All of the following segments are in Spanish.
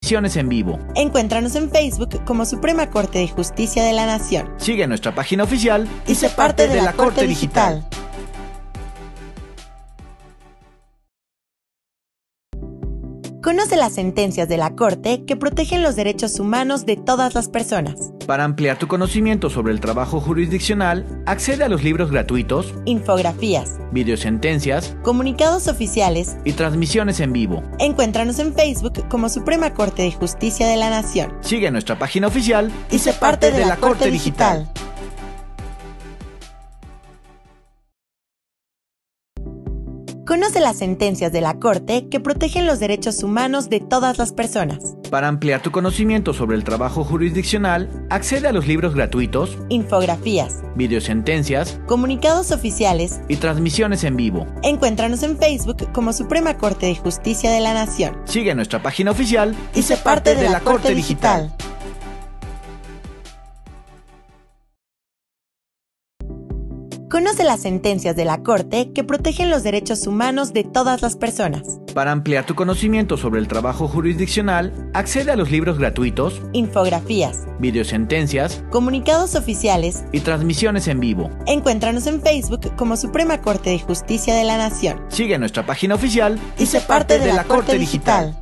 transmisiones en vivo. Encuéntranos en Facebook como Suprema Corte de Justicia de la Nación. Sigue nuestra página oficial y sé parte de la Corte Digital. Conoce las sentencias de la Corte que protegen los derechos humanos de todas las personas. Para ampliar tu conocimiento sobre el trabajo jurisdiccional, accede a los libros gratuitos, infografías, videosentencias, comunicados oficiales y transmisiones en vivo. Encuéntranos en Facebook como Suprema Corte de Justicia de la Nación. Sigue nuestra página oficial y sé parte de la Corte Digital. Conoce las sentencias de la Corte que protegen los derechos humanos de todas las personas. Para ampliar tu conocimiento sobre el trabajo jurisdiccional, accede a los libros gratuitos, infografías, videosentencias, comunicados oficiales y transmisiones en vivo. Encuéntranos en Facebook como Suprema Corte de Justicia de la Nación. Sigue nuestra página oficial y sé parte de la Corte Digital. Conoce las sentencias de la Corte que protegen los derechos humanos de todas las personas. Para ampliar tu conocimiento sobre el trabajo jurisdiccional, accede a los libros gratuitos, infografías, videosentencias, comunicados oficiales y transmisiones en vivo. Encuéntranos en Facebook como Suprema Corte de Justicia de la Nación. Sigue nuestra página oficial y sé parte de la Corte Digital.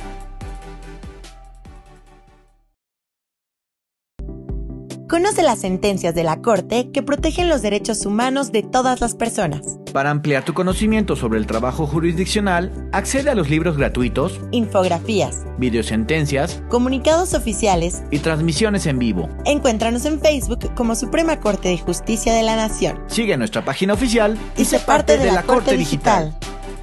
Conoce las sentencias de la Corte que protegen los derechos humanos de todas las personas. Para ampliar tu conocimiento sobre el trabajo jurisdiccional, accede a los libros gratuitos, infografías, videosentencias, comunicados oficiales y transmisiones en vivo. Encuéntranos en Facebook como Suprema Corte de Justicia de la Nación. Sigue nuestra página oficial y sé parte de la Corte Digital.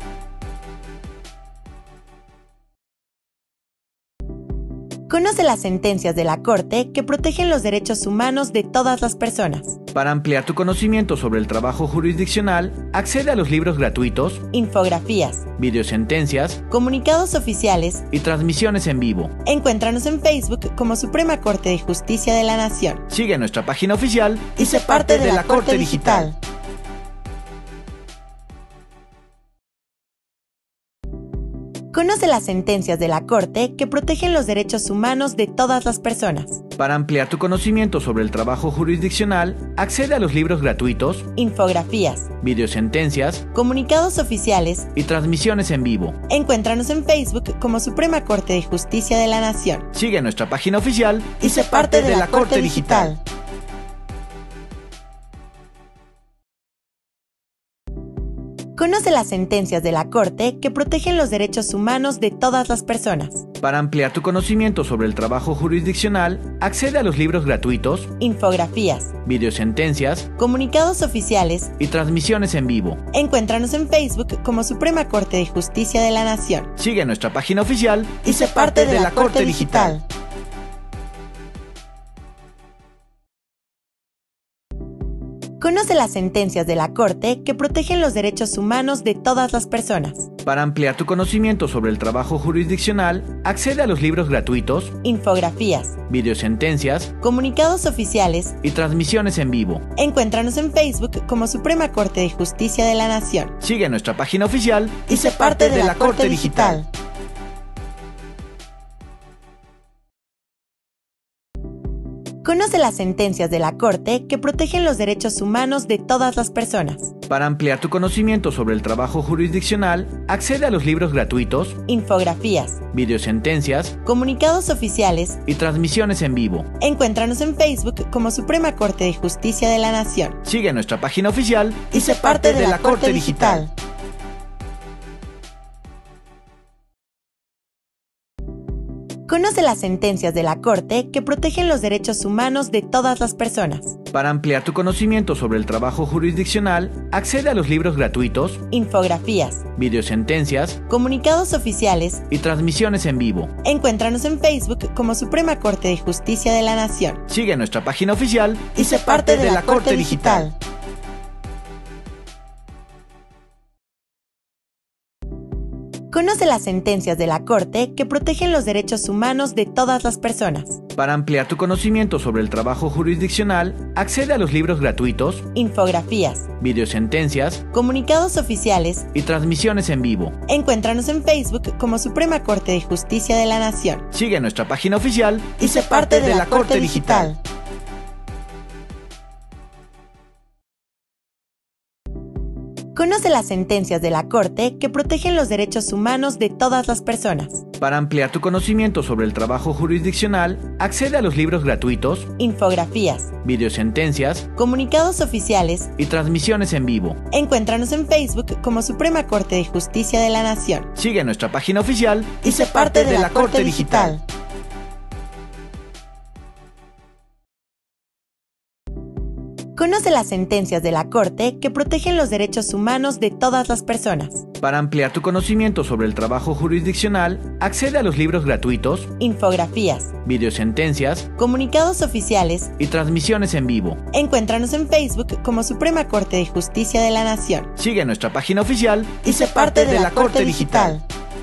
Conoce las sentencias de la Corte que protegen los derechos humanos de todas las personas. Para ampliar tu conocimiento sobre el trabajo jurisdiccional, accede a los libros gratuitos, infografías, videosentencias, comunicados oficiales y transmisiones en vivo. Encuéntranos en Facebook como Suprema Corte de Justicia de la Nación. Sigue nuestra página oficial y sé parte de la Corte Digital. Conoce las sentencias de la Corte que protegen los derechos humanos de todas las personas. Para ampliar tu conocimiento sobre el trabajo jurisdiccional, accede a los libros gratuitos, infografías, videosentencias, comunicados oficiales y transmisiones en vivo. Encuéntranos en Facebook como Suprema Corte de Justicia de la Nación. Sigue nuestra página oficial y sé parte de la Corte Digital. Conoce las sentencias de la Corte que protegen los derechos humanos de todas las personas. Para ampliar tu conocimiento sobre el trabajo jurisdiccional, accede a los libros gratuitos, infografías, videosentencias, comunicados oficiales y transmisiones en vivo. Encuéntranos en Facebook como Suprema Corte de Justicia de la Nación. Sigue nuestra página oficial y sé parte de la Corte Digital. Conoce las sentencias de la Corte que protegen los derechos humanos de todas las personas. Para ampliar tu conocimiento sobre el trabajo jurisdiccional, accede a los libros gratuitos, infografías, videosentencias, comunicados oficiales y transmisiones en vivo. Encuéntranos en Facebook como Suprema Corte de Justicia de la Nación. Sigue nuestra página oficial y sé parte de la Corte Digital. Conoce las sentencias de la Corte que protegen los derechos humanos de todas las personas. Para ampliar tu conocimiento sobre el trabajo jurisdiccional, accede a los libros gratuitos, infografías, videosentencias, comunicados oficiales y transmisiones en vivo. Encuéntranos en Facebook como Suprema Corte de Justicia de la Nación. Sigue nuestra página oficial y sé parte de la Corte Digital. Conoce las sentencias de la Corte que protegen los derechos humanos de todas las personas. Para ampliar tu conocimiento sobre el trabajo jurisdiccional, accede a los libros gratuitos, infografías, videosentencias, comunicados oficiales y transmisiones en vivo. Encuéntranos en Facebook como Suprema Corte de Justicia de la Nación. Sigue nuestra página oficial y sé parte de la Corte Digital. Conoce las sentencias de la Corte que protegen los derechos humanos de todas las personas. Para ampliar tu conocimiento sobre el trabajo jurisdiccional, accede a los libros gratuitos, Infografías, videosentencias comunicados oficiales y transmisiones en vivo. Encuéntranos en Facebook como Suprema Corte de Justicia de la Nación. Sigue nuestra página oficial Y sé parte de la Corte Digital. Conoce las sentencias de la Corte que protegen los derechos humanos de todas las personas. Para ampliar tu conocimiento sobre el trabajo jurisdiccional, accede a los libros gratuitos, Infografías, videosentencias comunicados oficiales y transmisiones en vivo. Encuéntranos en Facebook como Suprema Corte de Justicia de la Nación. Sigue nuestra página oficial Y sé parte de la Corte Digital. Conoce las sentencias de la Corte que protegen los derechos humanos de todas las personas. Para ampliar tu conocimiento sobre el trabajo jurisdiccional, accede a los libros gratuitos, Infografías, videosentencias comunicados oficiales y transmisiones en vivo. Encuéntranos en Facebook como Suprema Corte de Justicia de la Nación. Sigue nuestra página oficial Y sé parte de la Corte Digital.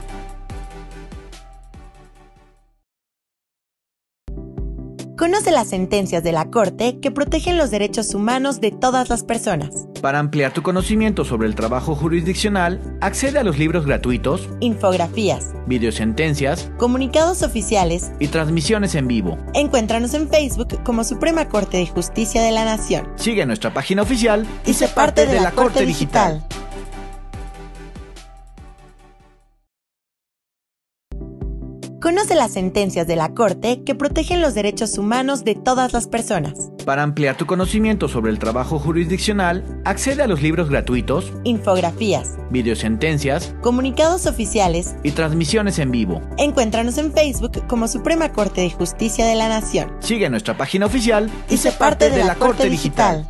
Conoce las sentencias de la Corte que protegen los derechos humanos de todas las personas. Para ampliar tu conocimiento sobre el trabajo jurisdiccional, accede a los libros gratuitos, Infografías, videosentencias comunicados oficiales y transmisiones en vivo. Encuéntranos en Facebook como Suprema Corte de Justicia de la Nación. Sigue nuestra página oficial Y sé parte de la Corte Digital. Conoce las sentencias de la Corte que protegen los derechos humanos de todas las personas. Para ampliar tu conocimiento sobre el trabajo jurisdiccional, accede a los libros gratuitos, Infografías, videosentencias comunicados oficiales y transmisiones en vivo. Encuéntranos en Facebook como Suprema Corte de Justicia de la Nación. Sigue nuestra página oficial Y sé parte de la Corte Digital.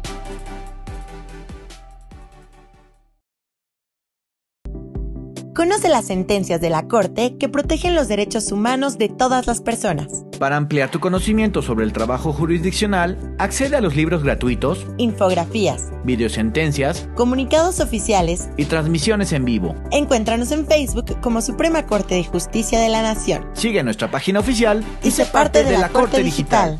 Conoce las sentencias de la Corte que protegen los derechos humanos de todas las personas. Para ampliar tu conocimiento sobre el trabajo jurisdiccional, accede a los libros gratuitos, Infografías, videosentencias comunicados oficiales y transmisiones en vivo. Encuéntranos en Facebook como Suprema Corte de Justicia de la Nación. Sigue nuestra página oficial Y sé parte de la Corte Digital.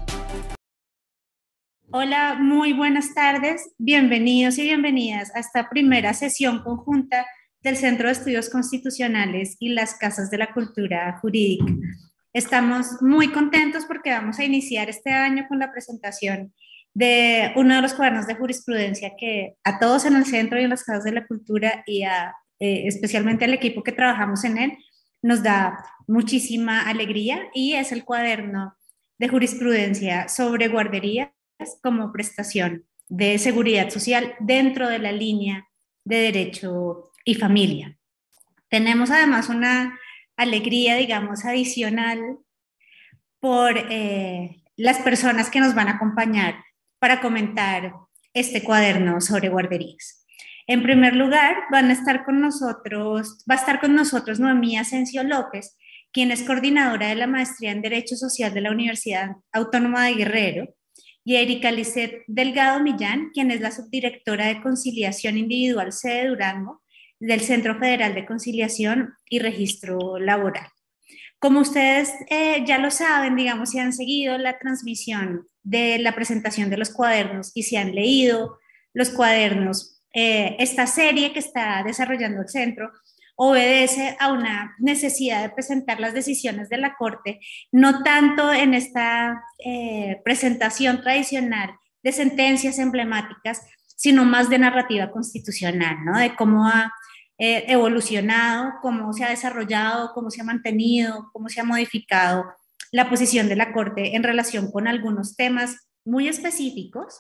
Hola, muy buenas tardes. Bienvenidos y bienvenidas a esta primera sesión conjunta del Centro de Estudios Constitucionales y las Casas de la Cultura Jurídica. Estamos muy contentos porque vamos a iniciar este año con la presentación de uno de los cuadernos de jurisprudencia que a todos en el Centro y en las Casas de la Cultura y especialmente al equipo que trabajamos en él nos da muchísima alegría, y es el cuaderno de jurisprudencia sobre guarderías como prestación de seguridad social dentro de la línea de derecho y familia. Tenemos además una alegría, digamos, adicional por las personas que nos van a acompañar para comentar este cuaderno sobre guarderías. En primer lugar, va a estar con nosotros Noemí Asensio López, quien es coordinadora de la Maestría en Derecho Social de la Universidad Autónoma de Guerrero, y Erika Lisset Delgado Millán, quien es la subdirectora de Conciliación Individual sede Durango del Centro Federal de Conciliación y Registro Laboral. Como ustedes ya lo saben, digamos, si han seguido la transmisión de la presentación de los cuadernos y si han leído los cuadernos, esta serie que está desarrollando el centro obedece a una necesidad de presentar las decisiones de la Corte, no tanto en esta presentación tradicional de sentencias emblemáticas, sino más de narrativa constitucional, ¿no? De cómo ha evolucionado, cómo se ha desarrollado, cómo se ha mantenido, cómo se ha modificado la posición de la Corte en relación con algunos temas muy específicos,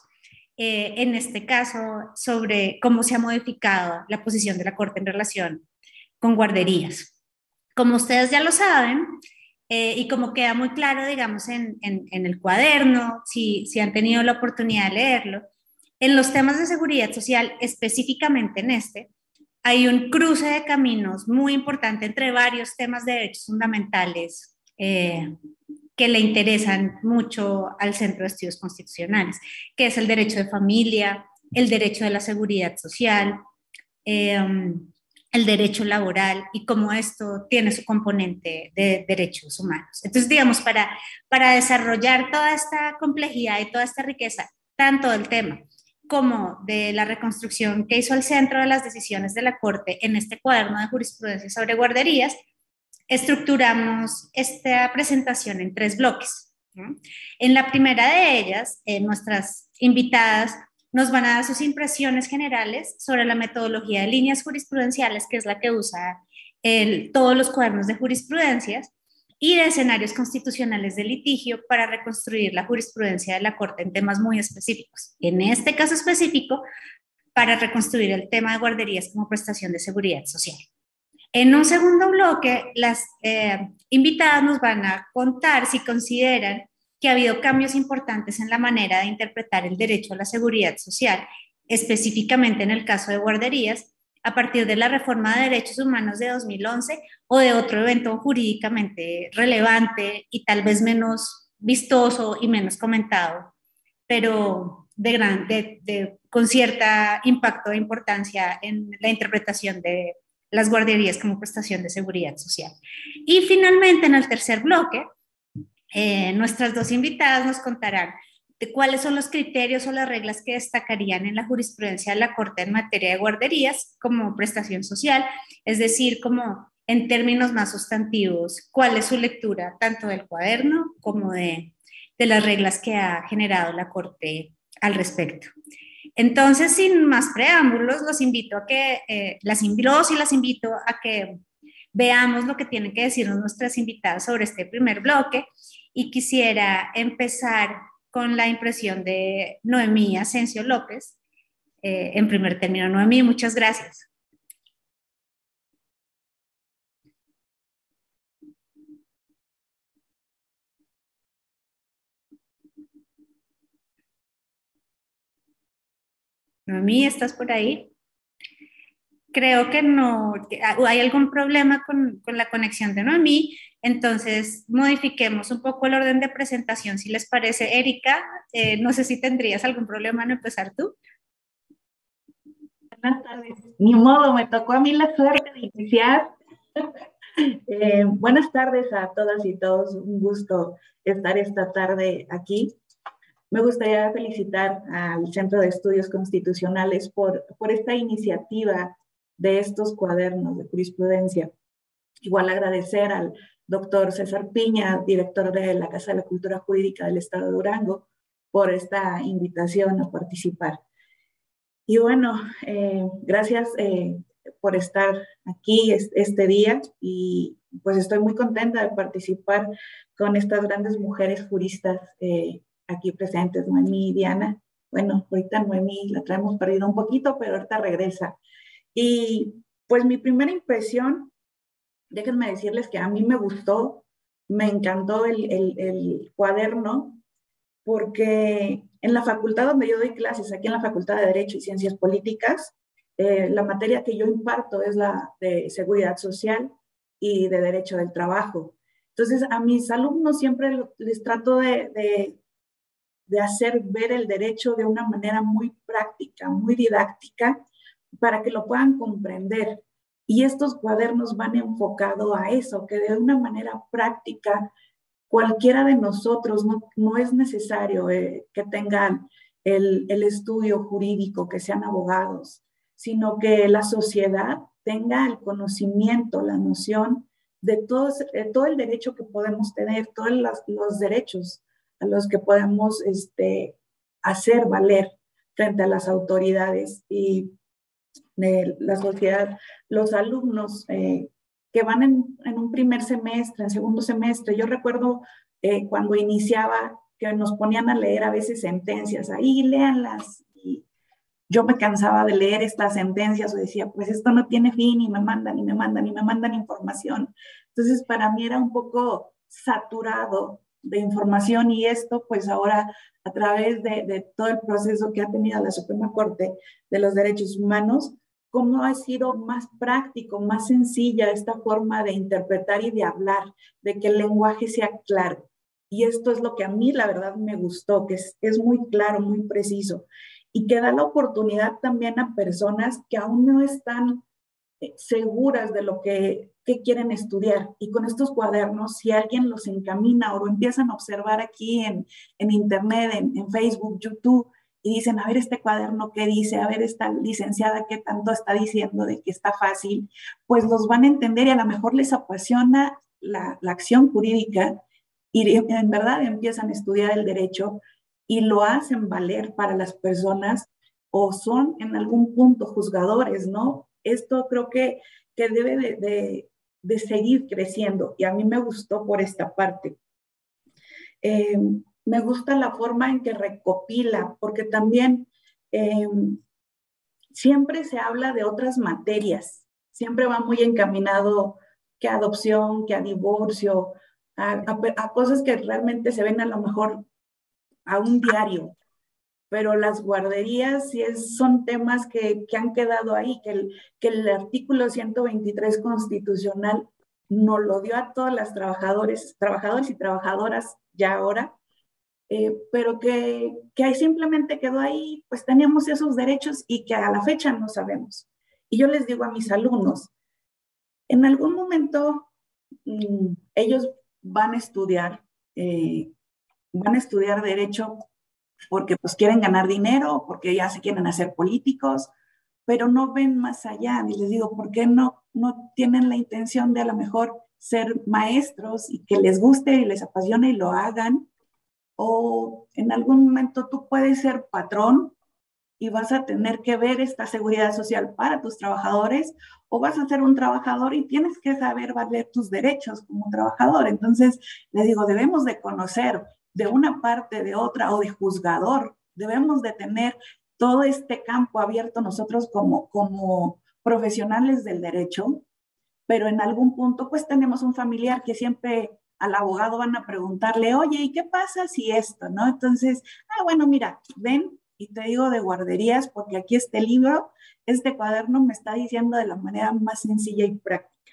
en este caso sobre cómo se ha modificado la posición de la Corte en relación con guarderías. Como ustedes ya lo saben, y como queda muy claro, digamos, en el cuaderno, si han tenido la oportunidad de leerlo, en los temas de seguridad social, específicamente en este, hay un cruce de caminos muy importante entre varios temas de derechos fundamentales que le interesan mucho al Centro de Estudios Constitucionales, que es el derecho de familia, el derecho de la seguridad social, el derecho laboral y cómo esto tiene su componente de derechos humanos. Entonces, digamos, para desarrollar toda esta complejidad y toda esta riqueza, tanto del tema como de la reconstrucción que hizo el centro de las decisiones de la Corte en este cuaderno de jurisprudencia sobre guarderías, estructuramos esta presentación en 3 bloques, ¿no? En la primera de ellas, nuestras invitadas nos van a dar sus impresiones generales sobre la metodología de líneas jurisprudenciales, que es la que usa todos los cuadernos de jurisprudencias, y de escenarios constitucionales de litigio para reconstruir la jurisprudencia de la Corte en temas muy específicos. En este caso específico, para reconstruir el tema de guarderías como prestación de seguridad social. En un segundo bloque, las invitadas nos van a contar si consideran que ha habido cambios importantes en la manera de interpretar el derecho a la seguridad social, específicamente en el caso de guarderías, a partir de la reforma de derechos humanos de 2011 o de otro evento jurídicamente relevante y tal vez menos vistoso y menos comentado, pero con cierta impacto e importancia en la interpretación de las guarderías como prestación de seguridad social. Y finalmente, en el tercer bloque, nuestras 2 invitadas nos contarán de cuáles son los criterios o las reglas que destacarían en la jurisprudencia de la Corte en materia de guarderías como prestación social, es decir, como en términos más sustantivos, cuál es su lectura tanto del cuaderno como de las reglas que ha generado la Corte al respecto. Entonces, sin más preámbulos, los invito a que, las invito a que veamos lo que tienen que decirnos nuestras invitadas sobre este primer bloque, y quisiera empezar con la impresión de Noemí Asensio López. En primer término, Noemí, muchas gracias. Noemí, ¿estás por ahí? Creo que no, hay algún problema con la conexión de Noemí, entonces modifiquemos un poco el orden de presentación, si les parece. Erika, no sé si tendrías algún problema en empezar tú. Buenas tardes. Ni modo, me tocó a mí la suerte de iniciar. Buenas tardes a todas y todos, un gusto estar esta tarde aquí. Me gustaría felicitar al Centro de Estudios Constitucionales por esta iniciativa de estos cuadernos de jurisprudencia. Igual agradecer al doctor César Piña, director de la Casa de la Cultura Jurídica del Estado de Durango, por esta invitación a participar. Y bueno, gracias por estar aquí este día, y pues estoy muy contenta de participar con estas grandes mujeres juristas aquí presentes, Noemí y Diana. Bueno, ahorita Noemí la traemos perdida un poquito, pero ahorita regresa. Y pues mi primera impresión, déjenme decirles que a mí me gustó, me encantó el cuaderno, porque en la facultad donde yo doy clases, aquí en la Facultad de Derecho y Ciencias Políticas, la materia que yo imparto es la de Seguridad Social y de Derecho del Trabajo. Entonces, a mis alumnos siempre les trato de hacer ver el derecho de una manera muy práctica, muy didáctica, para que lo puedan comprender. Y estos cuadernos van enfocados a eso, que de una manera práctica cualquiera de nosotros, no es necesario que tengan el estudio jurídico, que sean abogados, sino que la sociedad tenga el conocimiento, la noción de todo el derecho que podemos tener, todos los derechos a los que podemos hacer valer frente a las autoridades y de la sociedad. Los alumnos que van en un primer semestre, en segundo semestre, yo recuerdo cuando iniciaba que nos ponían a leer a veces sentencias, ahí léanlas, y yo me cansaba de leer estas sentencias o decía, pues esto no tiene fin, y me mandan información. Entonces para mí era un poco saturado de información, y esto pues ahora a través de todo el proceso que ha tenido la Suprema Corte de los Derechos Humanos, cómo ha sido más práctico, más sencilla esta forma de interpretar y de hablar, de que el lenguaje sea claro. Y esto es lo que a mí la verdad me gustó, que es muy claro, muy preciso, y que da la oportunidad también a personas que aún no están seguras de lo que quieren estudiar. Y con estos cuadernos, si alguien los encamina o lo empiezan a observar aquí en Internet, en Facebook, YouTube, y dicen, a ver este cuaderno qué dice, a ver esta licenciada qué tanto está diciendo de que está fácil, pues los van a entender y a lo mejor les apasiona la acción jurídica y en verdad empiezan a estudiar el derecho y lo hacen valer para las personas o son en algún punto juzgadores, ¿no? Esto creo que debe de seguir creciendo y a mí me gustó por esta parte. Me gusta la forma en que recopila, porque también siempre se habla de otras materias, siempre va muy encaminado que a adopción, que a divorcio, a cosas que realmente se ven a lo mejor a un diario, pero las guarderías sí son temas que han quedado ahí, que el artículo 123 constitucional nos lo dio a todas las trabajadores y trabajadoras ya ahora, pero que ahí simplemente quedó ahí, pues teníamos esos derechos y que a la fecha no sabemos. Y yo les digo a mis alumnos, en algún momento ellos van a estudiar derecho porque pues quieren ganar dinero, porque ya se quieren hacer políticos, pero no ven más allá. Y les digo, ¿por qué no tienen la intención de a lo mejor ser maestros y que les guste y les apasione y lo hagan? O en algún momento tú puedes ser patrón y vas a tener que ver esta seguridad social para tus trabajadores, o vas a ser un trabajador y tienes que saber valer tus derechos como trabajador. Entonces, les digo, debemos de conocer de una parte, de otra, o de juzgador, debemos de tener todo este campo abierto nosotros como profesionales del derecho, pero en algún punto pues tenemos un familiar que siempre al abogado van a preguntarle, oye, ¿y qué pasa si esto, no? Entonces, bueno, mira, ven, y te digo de guarderías, porque aquí este libro, este cuaderno me está diciendo de la manera más sencilla y práctica.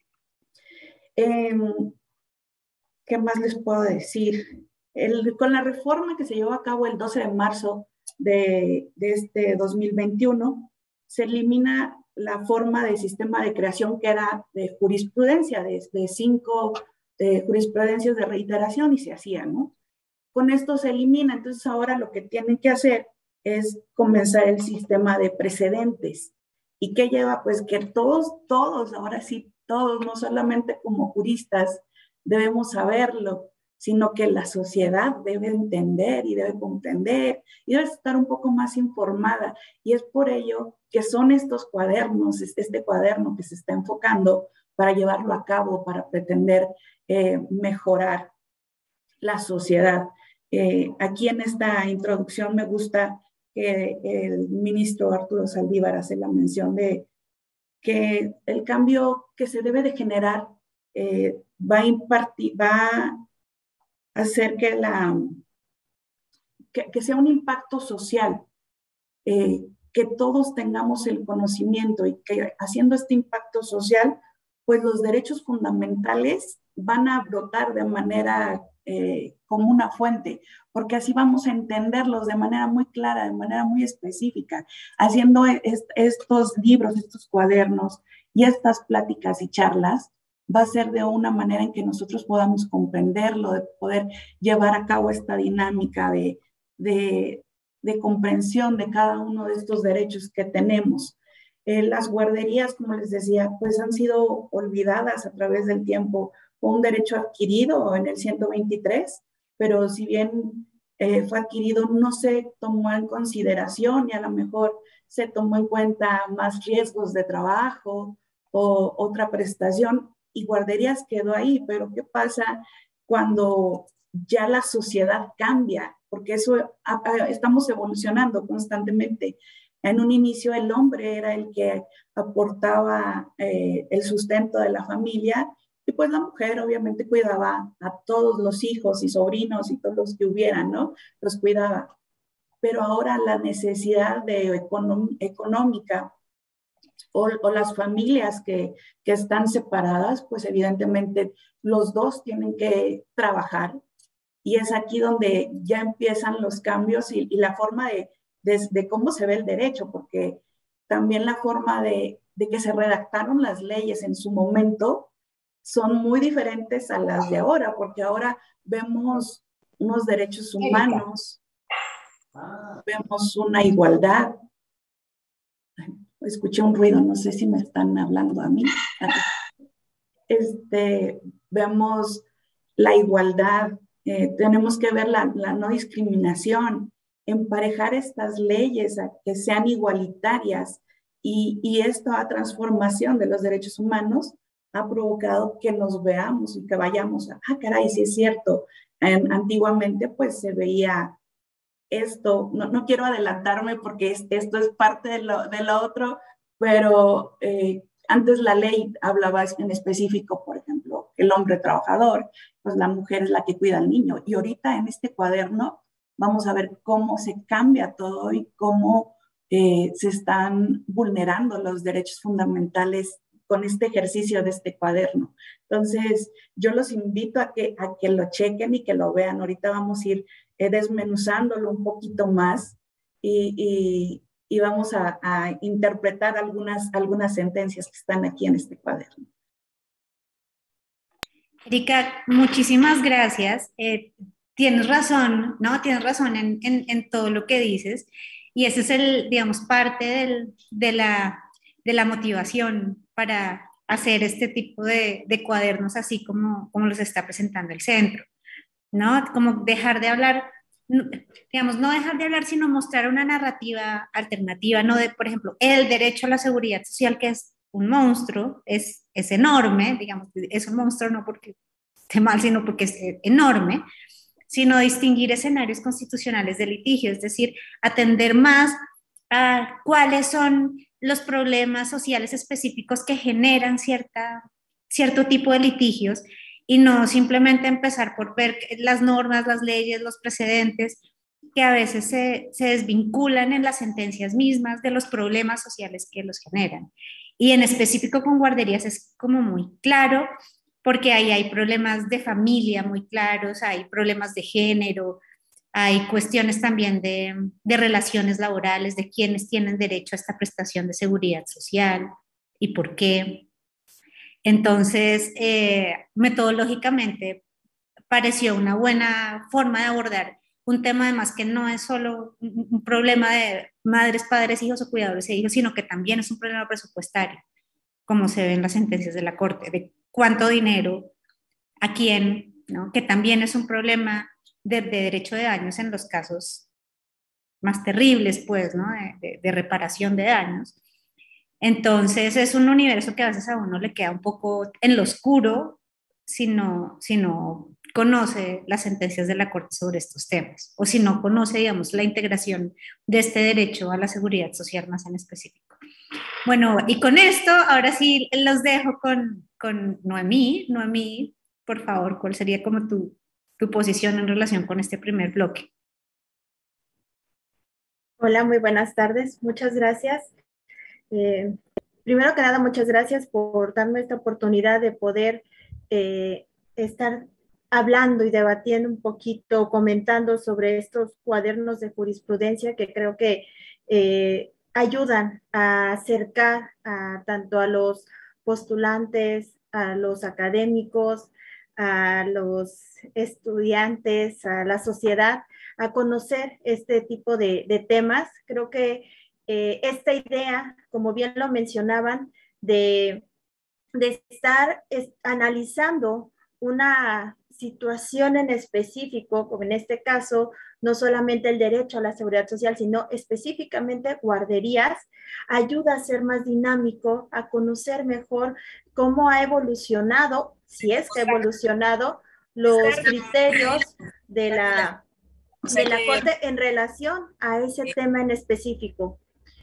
¿Qué más les puedo decir? Con la reforma que se llevó a cabo el 12 de marzo de este 2021, se elimina la forma de sistema de creación que era de jurisprudencia, de 5 jurisprudencias de reiteración y se hacía, ¿no? Con esto se elimina, entonces ahora lo que tienen que hacer es comenzar el sistema de precedentes. ¿Y qué lleva? Pues que todos, ahora sí, todos, no solamente como juristas, debemos saberlo, sino que la sociedad debe entender y debe comprender y debe estar un poco más informada. Y es por ello que son estos cuadernos, este cuaderno que se está enfocando para llevarlo a cabo, para pretender mejorar la sociedad. Aquí en esta introducción me gusta que el ministro Arturo Saldívar hace la mención de que el cambio que se debe de generar va a hacer que sea un impacto social, que todos tengamos el conocimiento y que haciendo este impacto social, pues los derechos fundamentales van a brotar de manera como una fuente, porque así vamos a entenderlos de manera muy clara, de manera muy específica, haciendo estos libros, estos cuadernos y estas pláticas y charlas, va a ser de una manera en que nosotros podamos comprenderlo, de poder llevar a cabo esta dinámica de comprensión de cada uno de estos derechos que tenemos. Las guarderías, como les decía, pues han sido olvidadas a través del tiempo. Fue un derecho adquirido en el 123, pero si bien fue adquirido, no se tomó en consideración y a lo mejor se tomó en cuenta más riesgos de trabajo o otra prestación y guarderías quedó ahí. Pero ¿qué pasa cuando ya la sociedad cambia? Porque eso estamos evolucionando constantemente. En un inicio el hombre era el que aportaba el sustento de la familia y pues la mujer obviamente cuidaba a todos los hijos y sobrinos y todos los que hubieran, ¿no? Los cuidaba. Pero ahora la necesidad económica o las familias que están separadas, pues evidentemente los dos tienen que trabajar y es aquí donde ya empiezan los cambios y la forma de cómo se ve el derecho, porque también la forma de de que se redactaron las leyes en su momento son muy diferentes a las de ahora, porque ahora vemos unos derechos humanos, vemos una igualdad. Escuché un ruido, no sé si me están hablando a mí. Vemos la igualdad, tenemos que ver la no discriminación, emparejar estas leyes a que sean igualitarias, y esta transformación de los derechos humanos ha provocado que nos veamos y que vayamos a, caray, sí es cierto, antiguamente pues se veía esto, no quiero adelantarme porque esto es parte de lo otro, pero antes la ley hablaba en específico, por ejemplo, el hombre trabajador, pues la mujer es la que cuida al niño, y ahorita en este cuaderno vamos a ver cómo se cambia todo y cómo se están vulnerando los derechos fundamentales con este ejercicio de este cuaderno. Entonces, yo los invito a que lo chequen y que lo vean. Ahorita vamos a ir desmenuzándolo un poquito más y vamos a interpretar algunas sentencias que están aquí en este cuaderno. Erika, muchísimas gracias. Tienes razón, ¿no? Tienes razón en todo lo que dices, y ese es digamos, parte de la motivación para hacer este tipo de cuadernos así como los está presentando el centro, ¿no? Como dejar de hablar, digamos, no dejar de hablar, sino mostrar una narrativa alternativa, ¿no? De, por ejemplo, el derecho a la seguridad social, que es un monstruo, es enorme, digamos, es un monstruo no porque esté mal, sino porque es enorme, sino distinguir escenarios constitucionales de litigio, es decir, atender más a cuáles son los problemas sociales específicos que generan cierto tipo de litigios, y no simplemente empezar por ver las normas, las leyes, los precedentes, que a veces se desvinculan en las sentencias mismas de los problemas sociales que los generan. Y en específico con guarderías es como muy claro, porque ahí hay problemas de familia muy claros, hay problemas de género, hay cuestiones también de relaciones laborales, de quienes tienen derecho a esta prestación de seguridad social y por qué. Entonces, metodológicamente pareció una buena forma de abordar un tema, además, que no es solo un problema de madres, padres, hijos o cuidadores de hijos, sino que también es un problema presupuestario, como se ve en las sentencias de la Corte, de cuánto dinero, a quién, ¿no? Que también es un problema de derecho de daños en los casos más terribles, pues, ¿no? De reparación de daños. Entonces es un universo que a veces a uno le queda un poco en lo oscuro si no conoce las sentencias de la Corte sobre estos temas, o si no conoce, digamos, la integración de este derecho a la seguridad social más en específico. Bueno, y con esto, ahora sí los dejo con Noemí. Noemí, por favor, ¿cuál sería como tu posición en relación con este primer bloque? Hola, muy buenas tardes. Muchas gracias. Primero que nada, muchas gracias por darme esta oportunidad de poder estar hablando y debatiendo un poquito, comentando sobre estos cuadernos de jurisprudencia que creo que ayudan a acercar tanto a los postulantes, a los académicos, a los estudiantes, a la sociedad, a conocer este tipo de temas. Creo que esta idea, como bien lo mencionaban, de estar analizando una situación en específico, como en este caso, no solamente el derecho a la seguridad social, sino específicamente guarderías, ayuda a ser más dinámico, a conocer mejor cómo ha evolucionado, si es que ha evolucionado, los criterios de la Corte en relación a ese tema en específico.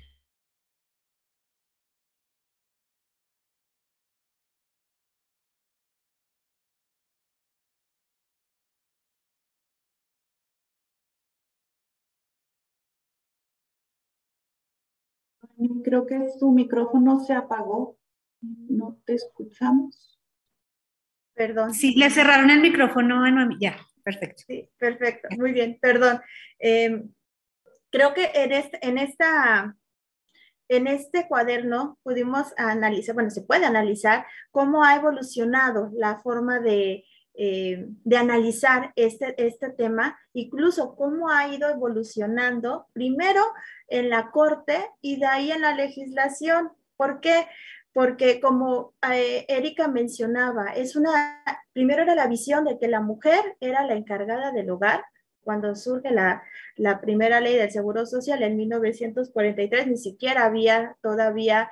Creo que tu micrófono se apagó. No te escuchamos. Perdón. Sí, le cerraron el micrófono a Noemí. Ya, perfecto. Sí, perfecto. Muy bien, perdón. Creo que en en este cuaderno pudimos analizar, bueno, se puede analizar cómo ha evolucionado la forma de analizar este tema, incluso cómo ha ido evolucionando primero en la Corte y de ahí en la legislación. ¿Por qué? Porque como Erika mencionaba, primero era la visión de que la mujer era la encargada del hogar. Cuando surge la primera ley del Seguro Social en 1943, ni siquiera había todavía,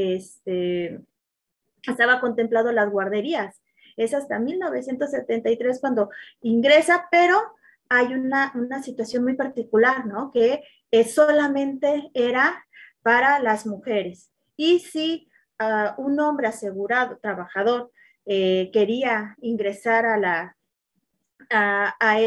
estaba contemplado las guarderías. Es hasta 1973 cuando ingresa, pero hay una situación muy particular, ¿no? Que solamente era para las mujeres. Y si un hombre asegurado, trabajador, quería ingresar a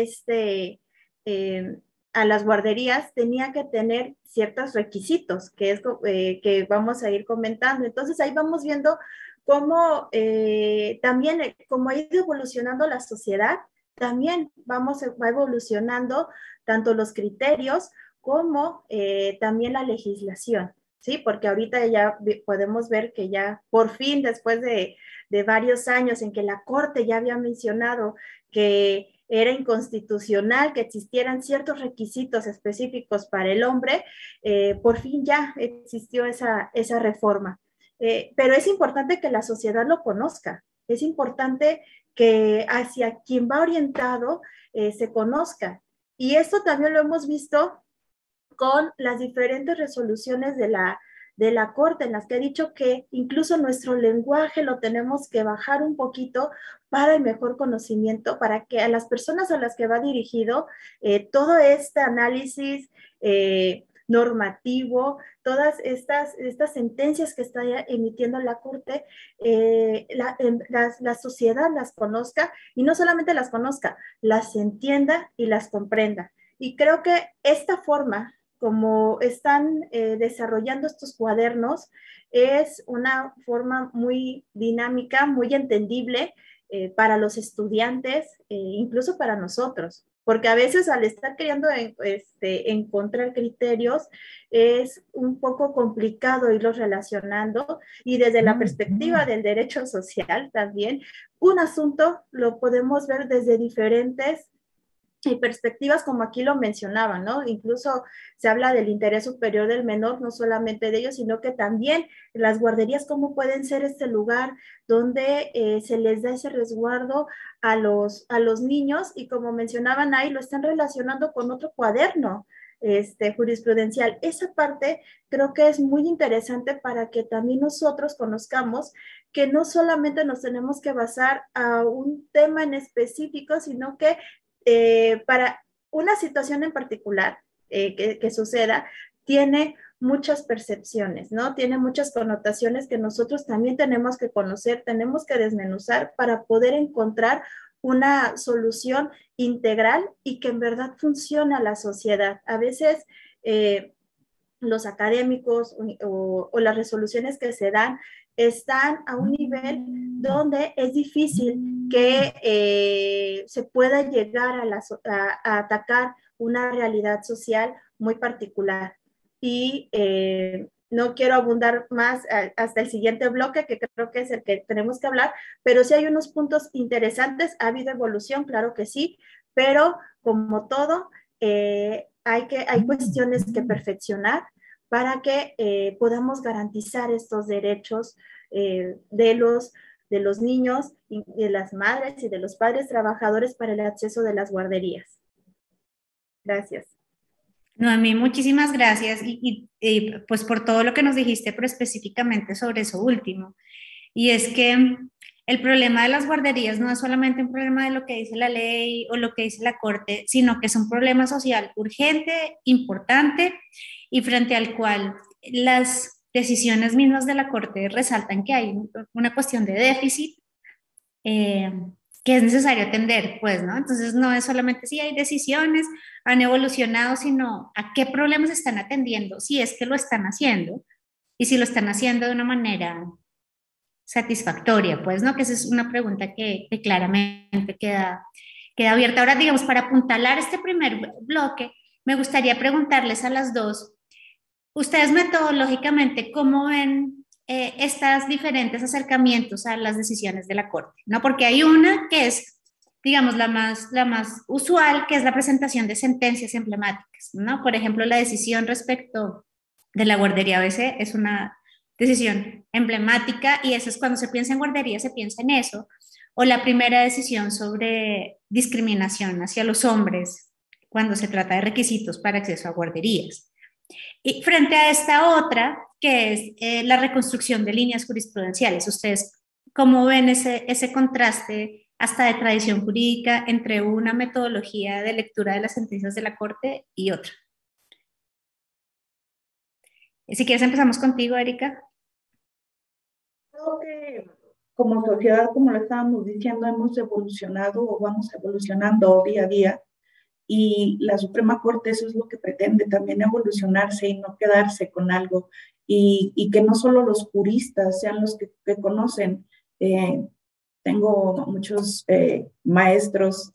a las guarderías, tenía que tener ciertos requisitos que vamos a ir comentando. Entonces ahí vamos viendo cómo también, como ha ido evolucionando la sociedad, también va evolucionando tanto los criterios como también la legislación, ¿sí? Porque ahorita ya podemos ver que ya por fin, después de varios años en que la Corte ya había mencionado que era inconstitucional que existieran ciertos requisitos específicos para el hombre, por fin ya existió esa reforma. Pero es importante que la sociedad lo conozca, es importante que hacia quien va orientado se conozca. Y esto también lo hemos visto con las diferentes resoluciones de la Corte, en las que ha dicho que incluso nuestro lenguaje lo tenemos que bajar un poquito para el mejor conocimiento, para que a las personas a las que va dirigido todo este análisis normativo, todas estas sentencias que está emitiendo la Corte, la sociedad las conozca, y no solamente las conozca, las entienda y las comprenda. Y creo que esta forma como están desarrollando estos cuadernos, es una forma muy dinámica, muy entendible para los estudiantes, incluso para nosotros. Porque a veces al estar queriendo encontrar criterios es un poco complicado irlos relacionando, y desde la perspectiva del derecho social también, un asunto lo podemos ver desde diferentes y perspectivas, como aquí lo mencionaban, ¿no? Incluso se habla del interés superior del menor, no solamente de ellos, sino que también las guarderías, cómo pueden ser este lugar donde se les da ese resguardo a los niños, y como mencionaban ahí, lo están relacionando con otro cuaderno jurisprudencial. Esa parte creo que es muy interesante para que también nosotros conozcamos que no solamente nos tenemos que basar a un tema en específico, sino que para una situación en particular que suceda, tiene muchas percepciones, ¿no? Tiene muchas connotaciones que nosotros también tenemos que conocer, tenemos que desmenuzar para poder encontrar una solución integral y que en verdad funcione a la sociedad. A veces los académicos o las resoluciones que se dan están a un nivel donde es difícil que se pueda llegar a atacar una realidad social muy particular. Y no quiero abundar más hasta el siguiente bloque, que creo que es el que tenemos que hablar, pero sí hay unos puntos interesantes. Ha habido evolución, claro que sí, pero como todo, hay cuestiones que perfeccionar para que podamos garantizar estos derechos de los niños, y de las madres y de los padres trabajadores para el acceso de las guarderías. Gracias. Noemí, muchísimas gracias y pues por todo lo que nos dijiste, pero específicamente sobre eso último. Y es que el problema de las guarderías no es solamente un problema de lo que dice la ley o lo que dice la Corte, sino que es un problema social urgente, importante, y frente al cual las decisiones mismas de la Corte resaltan que hay una cuestión de déficit que es necesario atender, pues, ¿no? Entonces no es solamente si hay decisiones, han evolucionado, sino a qué problemas están atendiendo, si es que lo están haciendo, y si lo están haciendo de una manera satisfactoria, pues, ¿no? Que esa es una pregunta que claramente queda abierta. Ahora, digamos, para apuntalar este primer bloque, me gustaría preguntarles a las dos, ustedes metodológicamente, ¿cómo ven estos diferentes acercamientos a las decisiones de la Corte? ¿No? Porque hay una que es, digamos, la más usual, que es la presentación de sentencias emblemáticas, ¿no? Por ejemplo, la decisión respecto de la guardería ABC es una decisión emblemática y eso es cuando se piensa en guardería, se piensa en eso. O la primera decisión sobre discriminación hacia los hombres cuando se trata de requisitos para acceso a guarderías. Y frente a esta otra, que es la reconstrucción de líneas jurisprudenciales, ¿ustedes cómo ven ese contraste hasta de tradición jurídica entre una metodología de lectura de las sentencias de la Corte y otra? Si quieres empezamos contigo, Erika. Creo que como sociedad, como lo estábamos diciendo, hemos evolucionado o vamos evolucionando día a día. Y la Suprema Corte eso es lo que pretende, también evolucionarse y no quedarse con algo. Y que no solo los juristas sean los que conocen. Tengo muchos maestros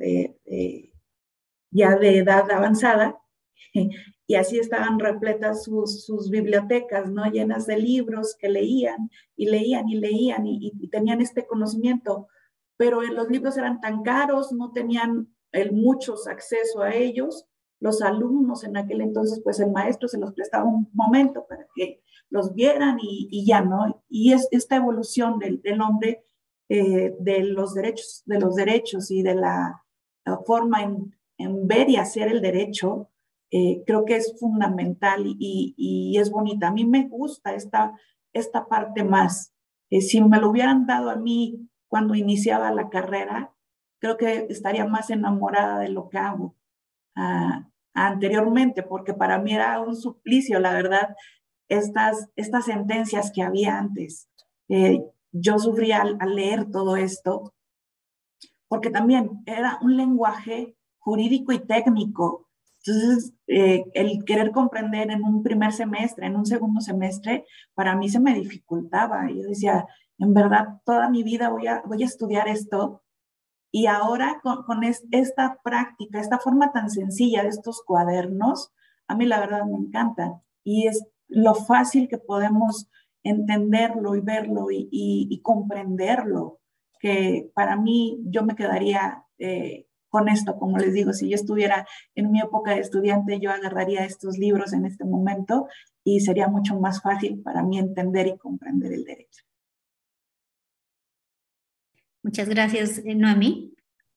ya de edad avanzada y así estaban repletas sus bibliotecas, ¿no? Llenas de libros que leían y leían y leían y tenían este conocimiento, pero los libros eran tan caros, no tenían muchos acceso a ellos. Los alumnos en aquel entonces, pues el maestro se los prestaba un momento para que los vieran y ya, ¿no? Y es esta evolución del hombre, de los derechos y de la forma en ver y hacer el derecho, creo que es fundamental y es bonita. A mí me gusta esta parte más. Si me lo hubieran dado a mí cuando iniciaba la carrera, creo que estaría más enamorada de lo que hago anteriormente, porque para mí era un suplicio, la verdad, estas sentencias que había antes. Yo sufría al leer todo esto, porque también era un lenguaje jurídico y técnico. Entonces, el querer comprender en un primer semestre, en un segundo semestre, para mí se me dificultaba. Yo decía, en verdad, toda mi vida voy a estudiar esto. Y ahora con esta práctica, esta forma tan sencilla de estos cuadernos, a mí la verdad me encanta. Y es lo fácil que podemos entenderlo y verlo y comprenderlo, que para mí yo me quedaría con esto, como les digo, si yo estuviera en mi época de estudiante, yo agarraría estos libros en este momento y sería mucho más fácil para mí entender y comprender el derecho. Muchas gracias, Noemí.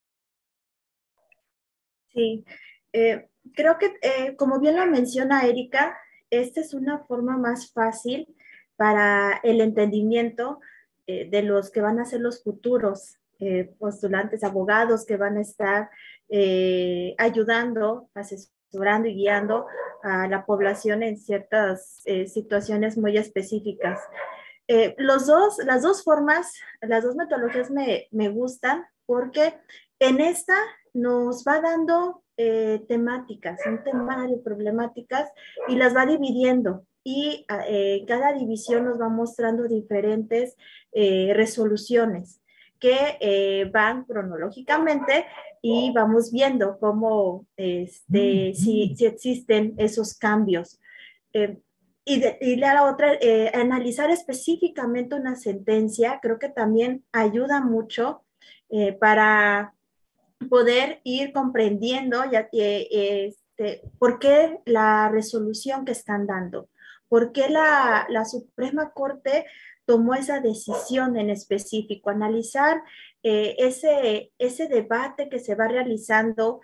Sí, creo que como bien lo menciona Erika, esta es una forma más fácil para el entendimiento de los que van a ser los futuros postulantes, abogados que van a estar ayudando, asesorando y guiando a la población en ciertas situaciones muy específicas. Las dos formas, las dos metodologías me gustan porque en esta nos va dando temáticas, un temario, problemáticas y las va dividiendo y cada división nos va mostrando diferentes resoluciones que van cronológicamente y vamos viendo cómo si existen esos cambios. Y la otra, analizar específicamente una sentencia, creo que también ayuda mucho para poder ir comprendiendo por qué la resolución que están dando, por qué la Suprema Corte tomó esa decisión en específico, analizar ese debate que se va realizando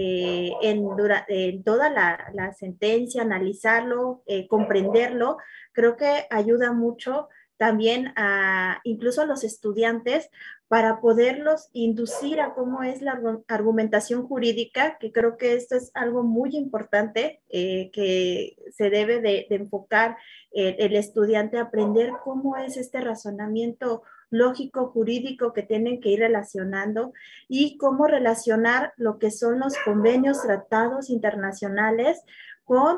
en toda la sentencia, analizarlo, comprenderlo, creo que ayuda mucho también incluso a los estudiantes para poderlos inducir a cómo es la argumentación jurídica, que creo que esto es algo muy importante que se debe de enfocar el estudiante a aprender cómo es este razonamiento lógico jurídico que tienen que ir relacionando y cómo relacionar lo que son los convenios, tratados internacionales con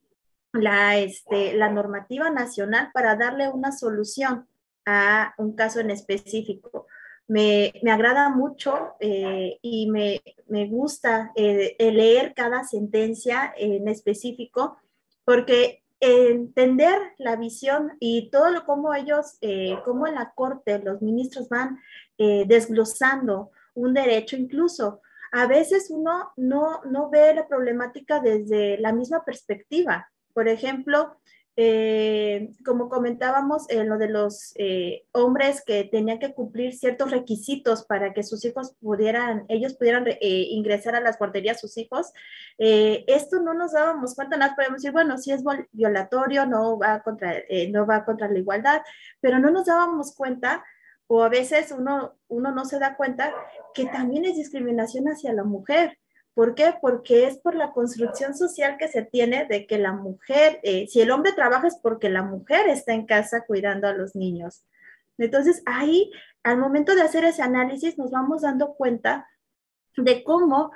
la normativa nacional para darle una solución a un caso en específico. Me agrada mucho y me gusta leer cada sentencia en específico porque entender la visión y todo lo como ellos, como en la corte los ministros van desglosando un derecho, incluso a veces uno no ve la problemática desde la misma perspectiva. Por ejemplo, como comentábamos en lo de los hombres que tenían que cumplir ciertos requisitos para que sus hijos ellos pudieran ingresar a las guarderías sus hijos, esto no nos dábamos cuenta, nada, podemos decir, bueno, si es violatorio, no va contra la igualdad, pero no nos dábamos cuenta, o a veces uno no se da cuenta que también es discriminación hacia la mujer. ¿Por qué? Porque es por la construcción social que se tiene de que la mujer, si el hombre trabaja es porque la mujer está en casa cuidando a los niños. Entonces ahí, al momento de hacer ese análisis, nos vamos dando cuenta de cómo,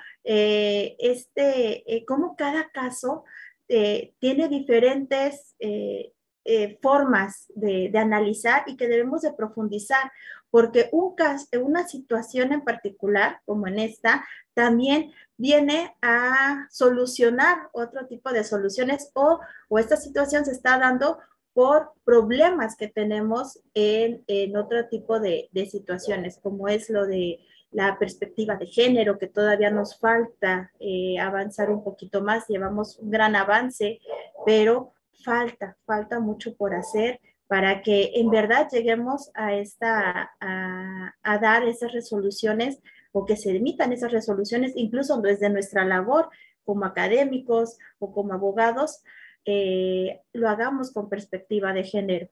cómo cada caso tiene diferentes formas de analizar y que debemos de profundizar, porque una situación en particular, como en esta, también viene a solucionar otro tipo de soluciones o esta situación se está dando por problemas que tenemos en otro tipo de situaciones, como es lo de la perspectiva de género, que todavía nos falta avanzar un poquito más. Llevamos un gran avance, pero falta mucho por hacer para que en verdad lleguemos a dar esas resoluciones o que se emitan esas resoluciones, incluso desde nuestra labor como académicos o como abogados, lo hagamos con perspectiva de género.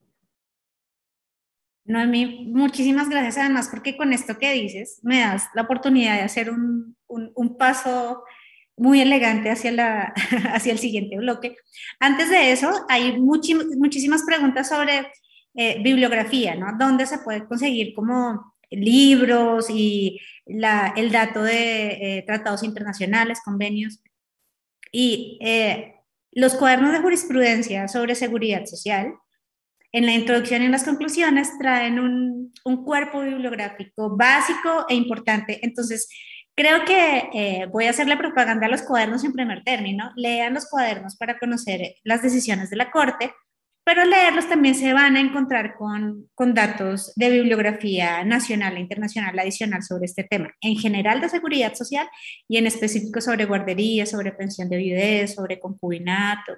Noemí, muchísimas gracias además porque con esto que dices me das la oportunidad de hacer un paso muy elegante hacia, hacia el siguiente bloque. Antes de eso, hay muchísimas preguntas sobre bibliografía, ¿no? ¿Dónde se puede conseguir como libros y el dato de tratados internacionales, convenios? Y los cuadernos de jurisprudencia sobre seguridad social, en la introducción y en las conclusiones, traen un cuerpo bibliográfico básico e importante. Entonces, creo que voy a hacerle propaganda a los cuadernos en primer término. Lean los cuadernos para conocer las decisiones de la Corte, pero al leerlos también se van a encontrar con datos de bibliografía nacional e internacional adicional sobre este tema, en general de seguridad social y en específico sobre guardería, sobre pensión de viudez, sobre concubinato.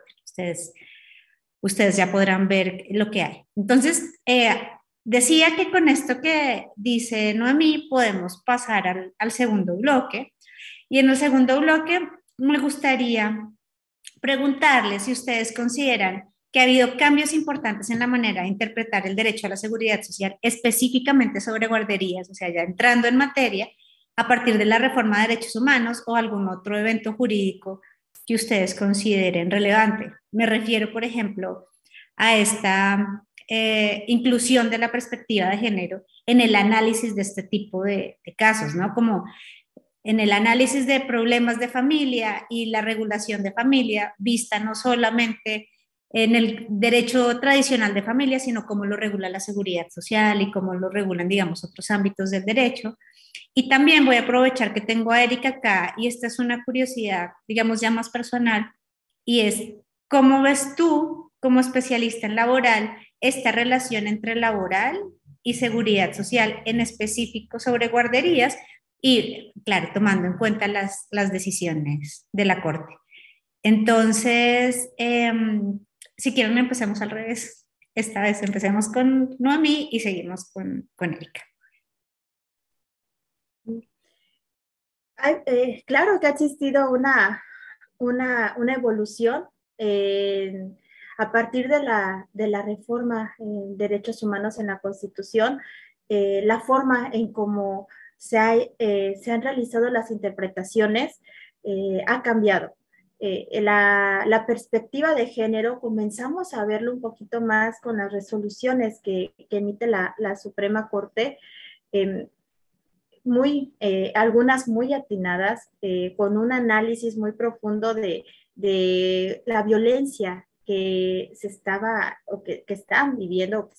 Ustedes ya podrán ver lo que hay. Entonces, decía que con esto que dice Noemí podemos pasar al segundo bloque. Y en el segundo bloque me gustaría preguntarles si ustedes consideran que ha habido cambios importantes en la manera de interpretar el derecho a la seguridad social, específicamente sobre guarderías, o sea, ya entrando en materia, a partir de la reforma de derechos humanos o algún otro evento jurídico que ustedes consideren relevante. Me refiero, por ejemplo, a esta inclusión de la perspectiva de género en el análisis de este tipo de casos, ¿no? Como en el análisis de problemas de familia y la regulación de familia, vista no solamente en el derecho tradicional de familia, sino cómo lo regula la seguridad social y cómo lo regulan, digamos, otros ámbitos del derecho. Y también voy a aprovechar que tengo a Erika acá, y esta es una curiosidad, digamos, ya más personal, y es, ¿cómo ves tú, como especialista en laboral, esta relación entre laboral y seguridad social, en específico sobre guarderías, y, claro, tomando en cuenta las decisiones de la Corte? Entonces, si quieren, empecemos al revés. Esta vez empecemos con Noemí y seguimos con Erika. Claro que ha existido una evolución a partir de la reforma en derechos humanos en la Constitución, la forma en cómo se han realizado las interpretaciones ha cambiado. La perspectiva de género comenzamos a verlo un poquito más con las resoluciones que emite la Suprema Corte, algunas muy atinadas, con un análisis muy profundo de la violencia que se estaba o que estaban viviendo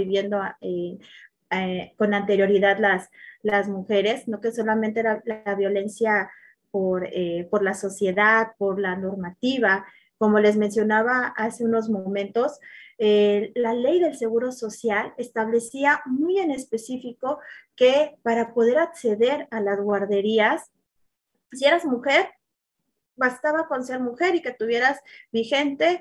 con anterioridad las mujeres, no que solamente era la violencia por la sociedad, por la normativa, Como les mencionaba hace unos momentos, la ley del Seguro Social establecía muy en específico que para poder acceder a las guarderías, si eras mujer, bastaba con ser mujer y que tuvieras vigente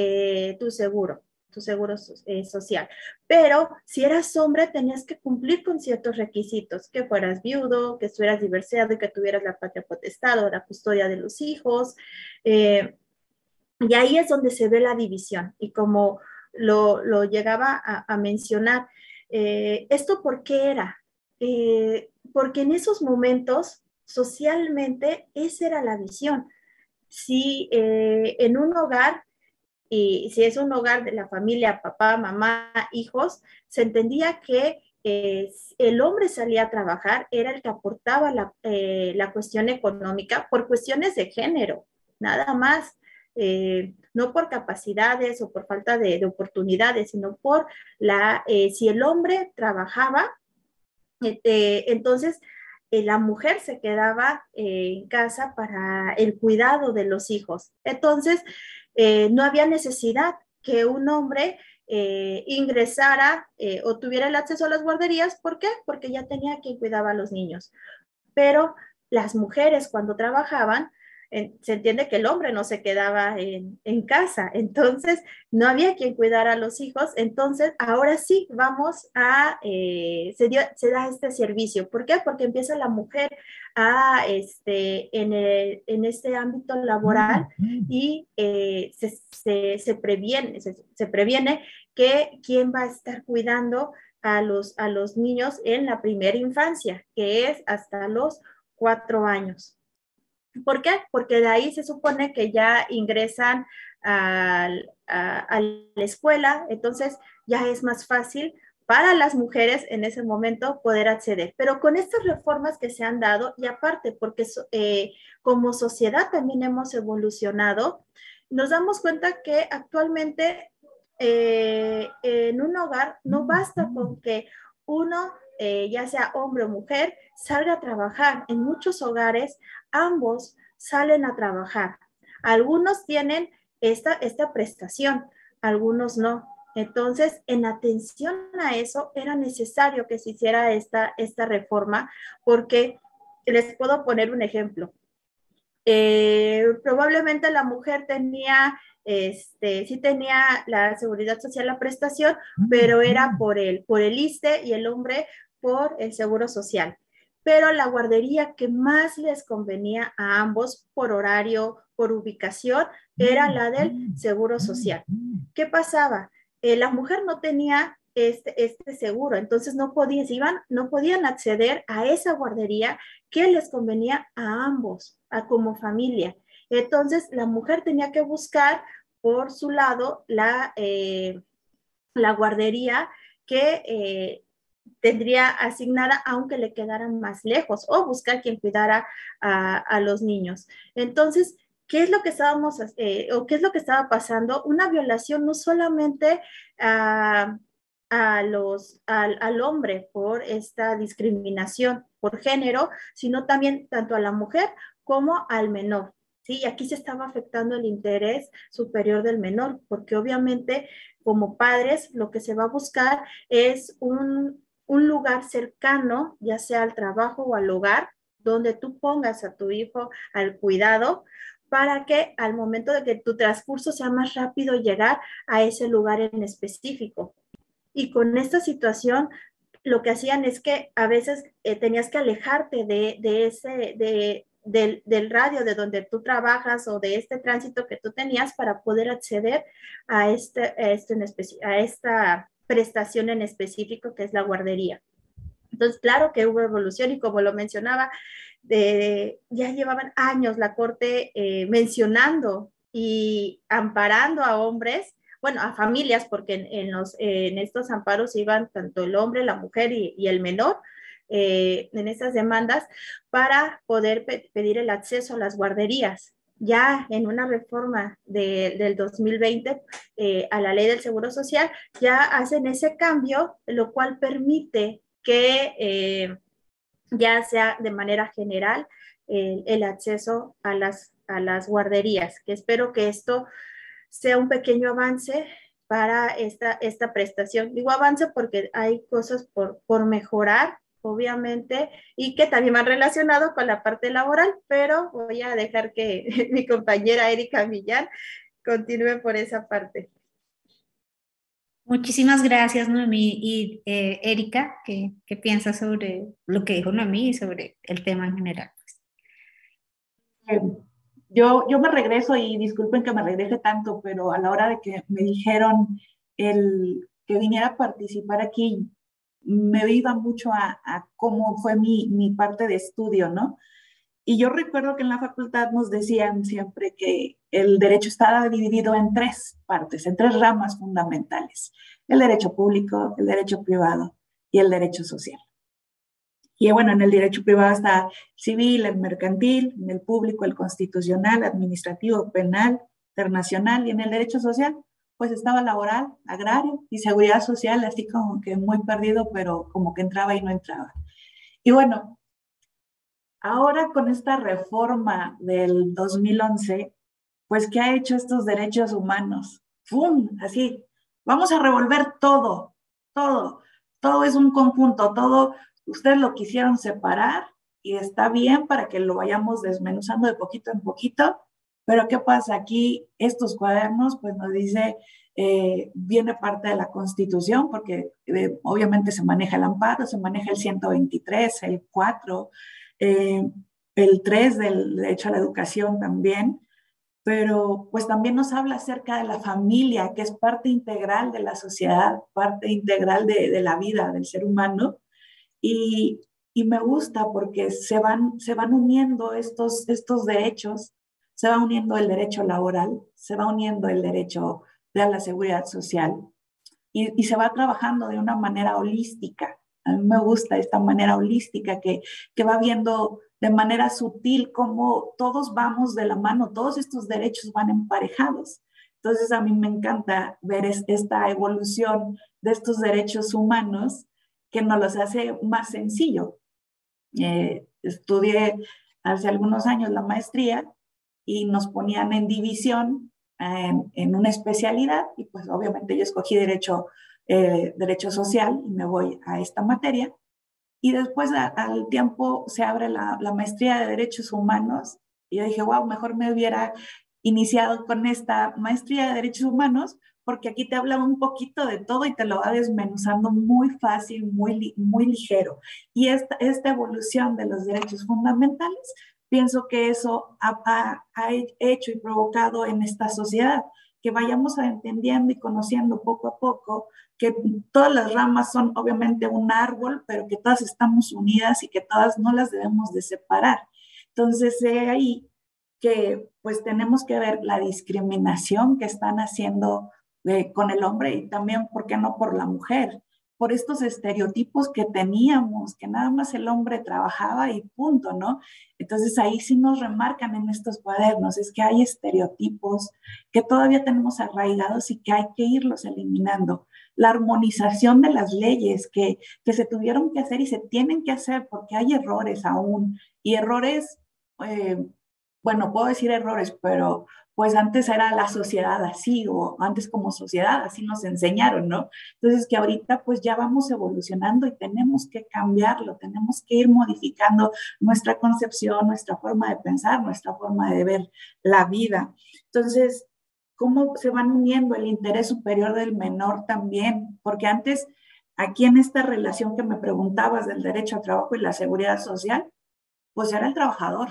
tu seguro social. Pero si eras hombre, tenías que cumplir con ciertos requisitos, que fueras viudo, que estuvieras divorciado y que tuvieras la patria potestad o la custodia de los hijos. Y ahí es donde se ve la división. Y como lo llegaba a mencionar, ¿esto por qué era? Porque en esos momentos, socialmente, esa era la visión. Si en un hogar, y si es un hogar de la familia, papá, mamá, hijos, se entendía que el hombre salía a trabajar, era el que aportaba la cuestión económica por cuestiones de género, nada más. No por capacidades o por falta de oportunidades, sino por si el hombre trabajaba, entonces la mujer se quedaba en casa para el cuidado de los hijos. Entonces, no había necesidad que un hombre ingresara o tuviera el acceso a las guarderías. ¿Por qué? Porque ya tenía quien cuidaba a los niños. Pero las mujeres cuando trabajaban, se entiende que el hombre no se quedaba en casa, entonces no había quien cuidara a los hijos, entonces ahora sí vamos se da este servicio. ¿Por qué? Porque empieza la mujer en este ámbito laboral y se previene que quién va a estar cuidando a los niños en la primera infancia, que es hasta los 4 años. ¿Por qué? Porque de ahí se supone que ya ingresan a la escuela, entonces ya es más fácil para las mujeres en ese momento poder acceder. Pero con estas reformas que se han dado, y aparte porque como sociedad también hemos evolucionado, nos damos cuenta que actualmente en un hogar no basta con que uno, ya sea hombre o mujer, salga a trabajar. En muchos hogares ambos salen a trabajar. Algunos tienen esta prestación, algunos no. Entonces, en atención a eso, era necesario que se hiciera esta reforma, porque les puedo poner un ejemplo. Probablemente la mujer tenía, sí tenía la seguridad social, la prestación, pero era por el ISSSTE y el hombre por el seguro social. Pero la guardería que más les convenía a ambos por horario, por ubicación, era la del seguro social. ¿Qué pasaba? La mujer no tenía este seguro, entonces no podían acceder a esa guardería que les convenía a ambos, como familia. Entonces la mujer tenía que buscar por su lado la guardería que tendría asignada, aunque le quedaran más lejos, o buscar quien cuidara a los niños. Entonces, ¿qué es lo que o qué es lo que estaba pasando? Una violación no solamente al hombre por esta discriminación por género, sino también tanto a la mujer como al menor. ¿Sí? Y aquí se estaba afectando el interés superior del menor, porque obviamente como padres lo que se va a buscar es un lugar cercano, ya sea al trabajo o al hogar, donde tú pongas a tu hijo al cuidado, para que al momento de que tu transcurso sea más rápido llegar a ese lugar en específico. Y con esta situación, lo que hacían es que a veces tenías que alejarte del radio de donde tú trabajas o de este tránsito que tú tenías para poder acceder a esta prestación en específico que es la guardería. Entonces, claro que hubo evolución y como lo mencionaba, ya llevaban años la Corte mencionando y amparando a hombres, bueno, a familias, porque en estos amparos iban tanto el hombre, la mujer y el menor, en estas demandas, para poder pedir el acceso a las guarderías. Ya en una reforma del 2020 a la ley del Seguro Social, ya hacen ese cambio, lo cual permite que ya sea de manera general el acceso a las las guarderías, que espero que esto sea un pequeño avance para esta prestación. Digo avance porque hay cosas por mejorar, obviamente, y que también van relacionado con la parte laboral, pero voy a dejar que mi compañera Erika Millán continúe por esa parte. Muchísimas gracias, Noemí. Y Erika, ¿qué piensas sobre lo que dijo Noemí y sobre el tema en general? Eh, yo me regreso y disculpen que me regrese tanto, pero a la hora de que me dijeron que viniera a participar aquí, me iba mucho a cómo fue mi parte de estudio, ¿no? Y yo recuerdo que en la facultad nos decían siempre que el derecho estaba dividido en tres partes, en tres ramas fundamentales: el derecho público, el derecho privado y el derecho social. Y bueno, en el derecho privado está el civil, el mercantil; en el público, el constitucional, administrativo, penal, internacional; y en el derecho social, pues estaba laboral, agrario y seguridad social, así como que muy perdido, pero como que entraba y no entraba. Y bueno, ahora con esta reforma del 2011, pues ¿qué ha hecho estos derechos humanos? ¡Fum! Así, vamos a revolver todo, todo, todo es un conjunto, todo, ustedes lo quisieron separar y está bien para que lo vayamos desmenuzando de poquito en poquito, pero ¿qué pasa aquí? Estos cuadernos, pues nos dice, viene parte de la Constitución, porque obviamente se maneja el amparo, se maneja el 123, el 4, el 3 del derecho a la educación también, pero pues también nos habla acerca de la familia, que es parte integral de la sociedad, parte integral de la vida del ser humano, y, y me gusta porque se van uniendo estos derechos, se va uniendo el derecho laboral, se va uniendo el derecho de la seguridad social, y se va trabajando de una manera holística. A mí me gusta esta manera holística que va viendo de manera sutil cómo todos vamos de la mano, todos estos derechos van emparejados. Entonces a mí me encanta ver esta evolución de estos derechos humanos que nos los hace más sencillo. Estudié hace algunos años la maestría y nos ponían en división en una especialidad, y pues obviamente yo escogí derecho social y me voy a esta materia. Y después al tiempo se abre la maestría de derechos humanos y yo dije, wow, mejor me hubiera iniciado con esta maestría de derechos humanos, porque aquí te habla un poquito de todo y te lo va desmenuzando muy fácil, muy ligero. Y esta evolución de los derechos fundamentales, pienso que eso ha hecho y provocado en esta sociedad que vayamos entendiendo y conociendo poco a poco que todas las ramas son obviamente un árbol, pero que todas estamos unidas y que todas no las debemos de separar. Entonces, ahí que pues tenemos que ver la discriminación que están haciendo con el hombre, y también, ¿por qué no por la mujer? Por estos estereotipos que teníamos, que nada más el hombre trabajaba y punto, ¿no? Entonces ahí sí nos remarcan en estos cuadernos, es que hay estereotipos que todavía tenemos arraigados y que hay que irlos eliminando. La armonización de las leyes que se tuvieron que hacer y se tienen que hacer porque hay errores aún, y errores, bueno, puedo decir errores, pero pues antes era la sociedad así, o antes como sociedad así nos enseñaron, ¿no? Entonces que ahorita pues ya vamos evolucionando y tenemos que cambiarlo, tenemos que ir modificando nuestra concepción, nuestra forma de pensar, nuestra forma de ver la vida. Entonces, ¿cómo se van uniendo el interés superior del menor también? Porque antes, aquí en esta relación que me preguntabas del derecho al trabajo y la seguridad social, pues era el trabajador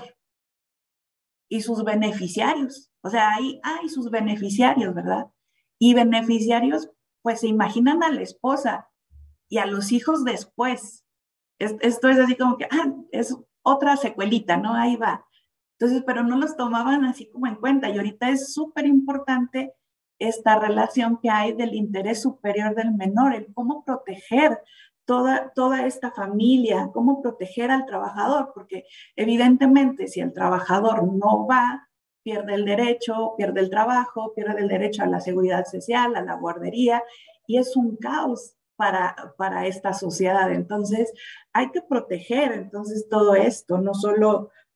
y sus beneficiarios. O sea, ahí hay sus beneficiarios, ¿verdad? Y beneficiarios, pues se imaginan a la esposa y a los hijos después. Esto es así como que, es otra secuelita, ¿no? Ahí va. Entonces, pero no los tomaban así como en cuenta. Y ahorita es súper importante esta relación que hay del interés superior del menor, el cómo proteger toda esta familia, cómo proteger al trabajador, porque evidentemente si el trabajador no va, pierde el derecho, pierde el trabajo, pierde el derecho a la seguridad social, a la guardería, y es un caos para esta sociedad. Entonces, hay que proteger entonces todo esto, no solo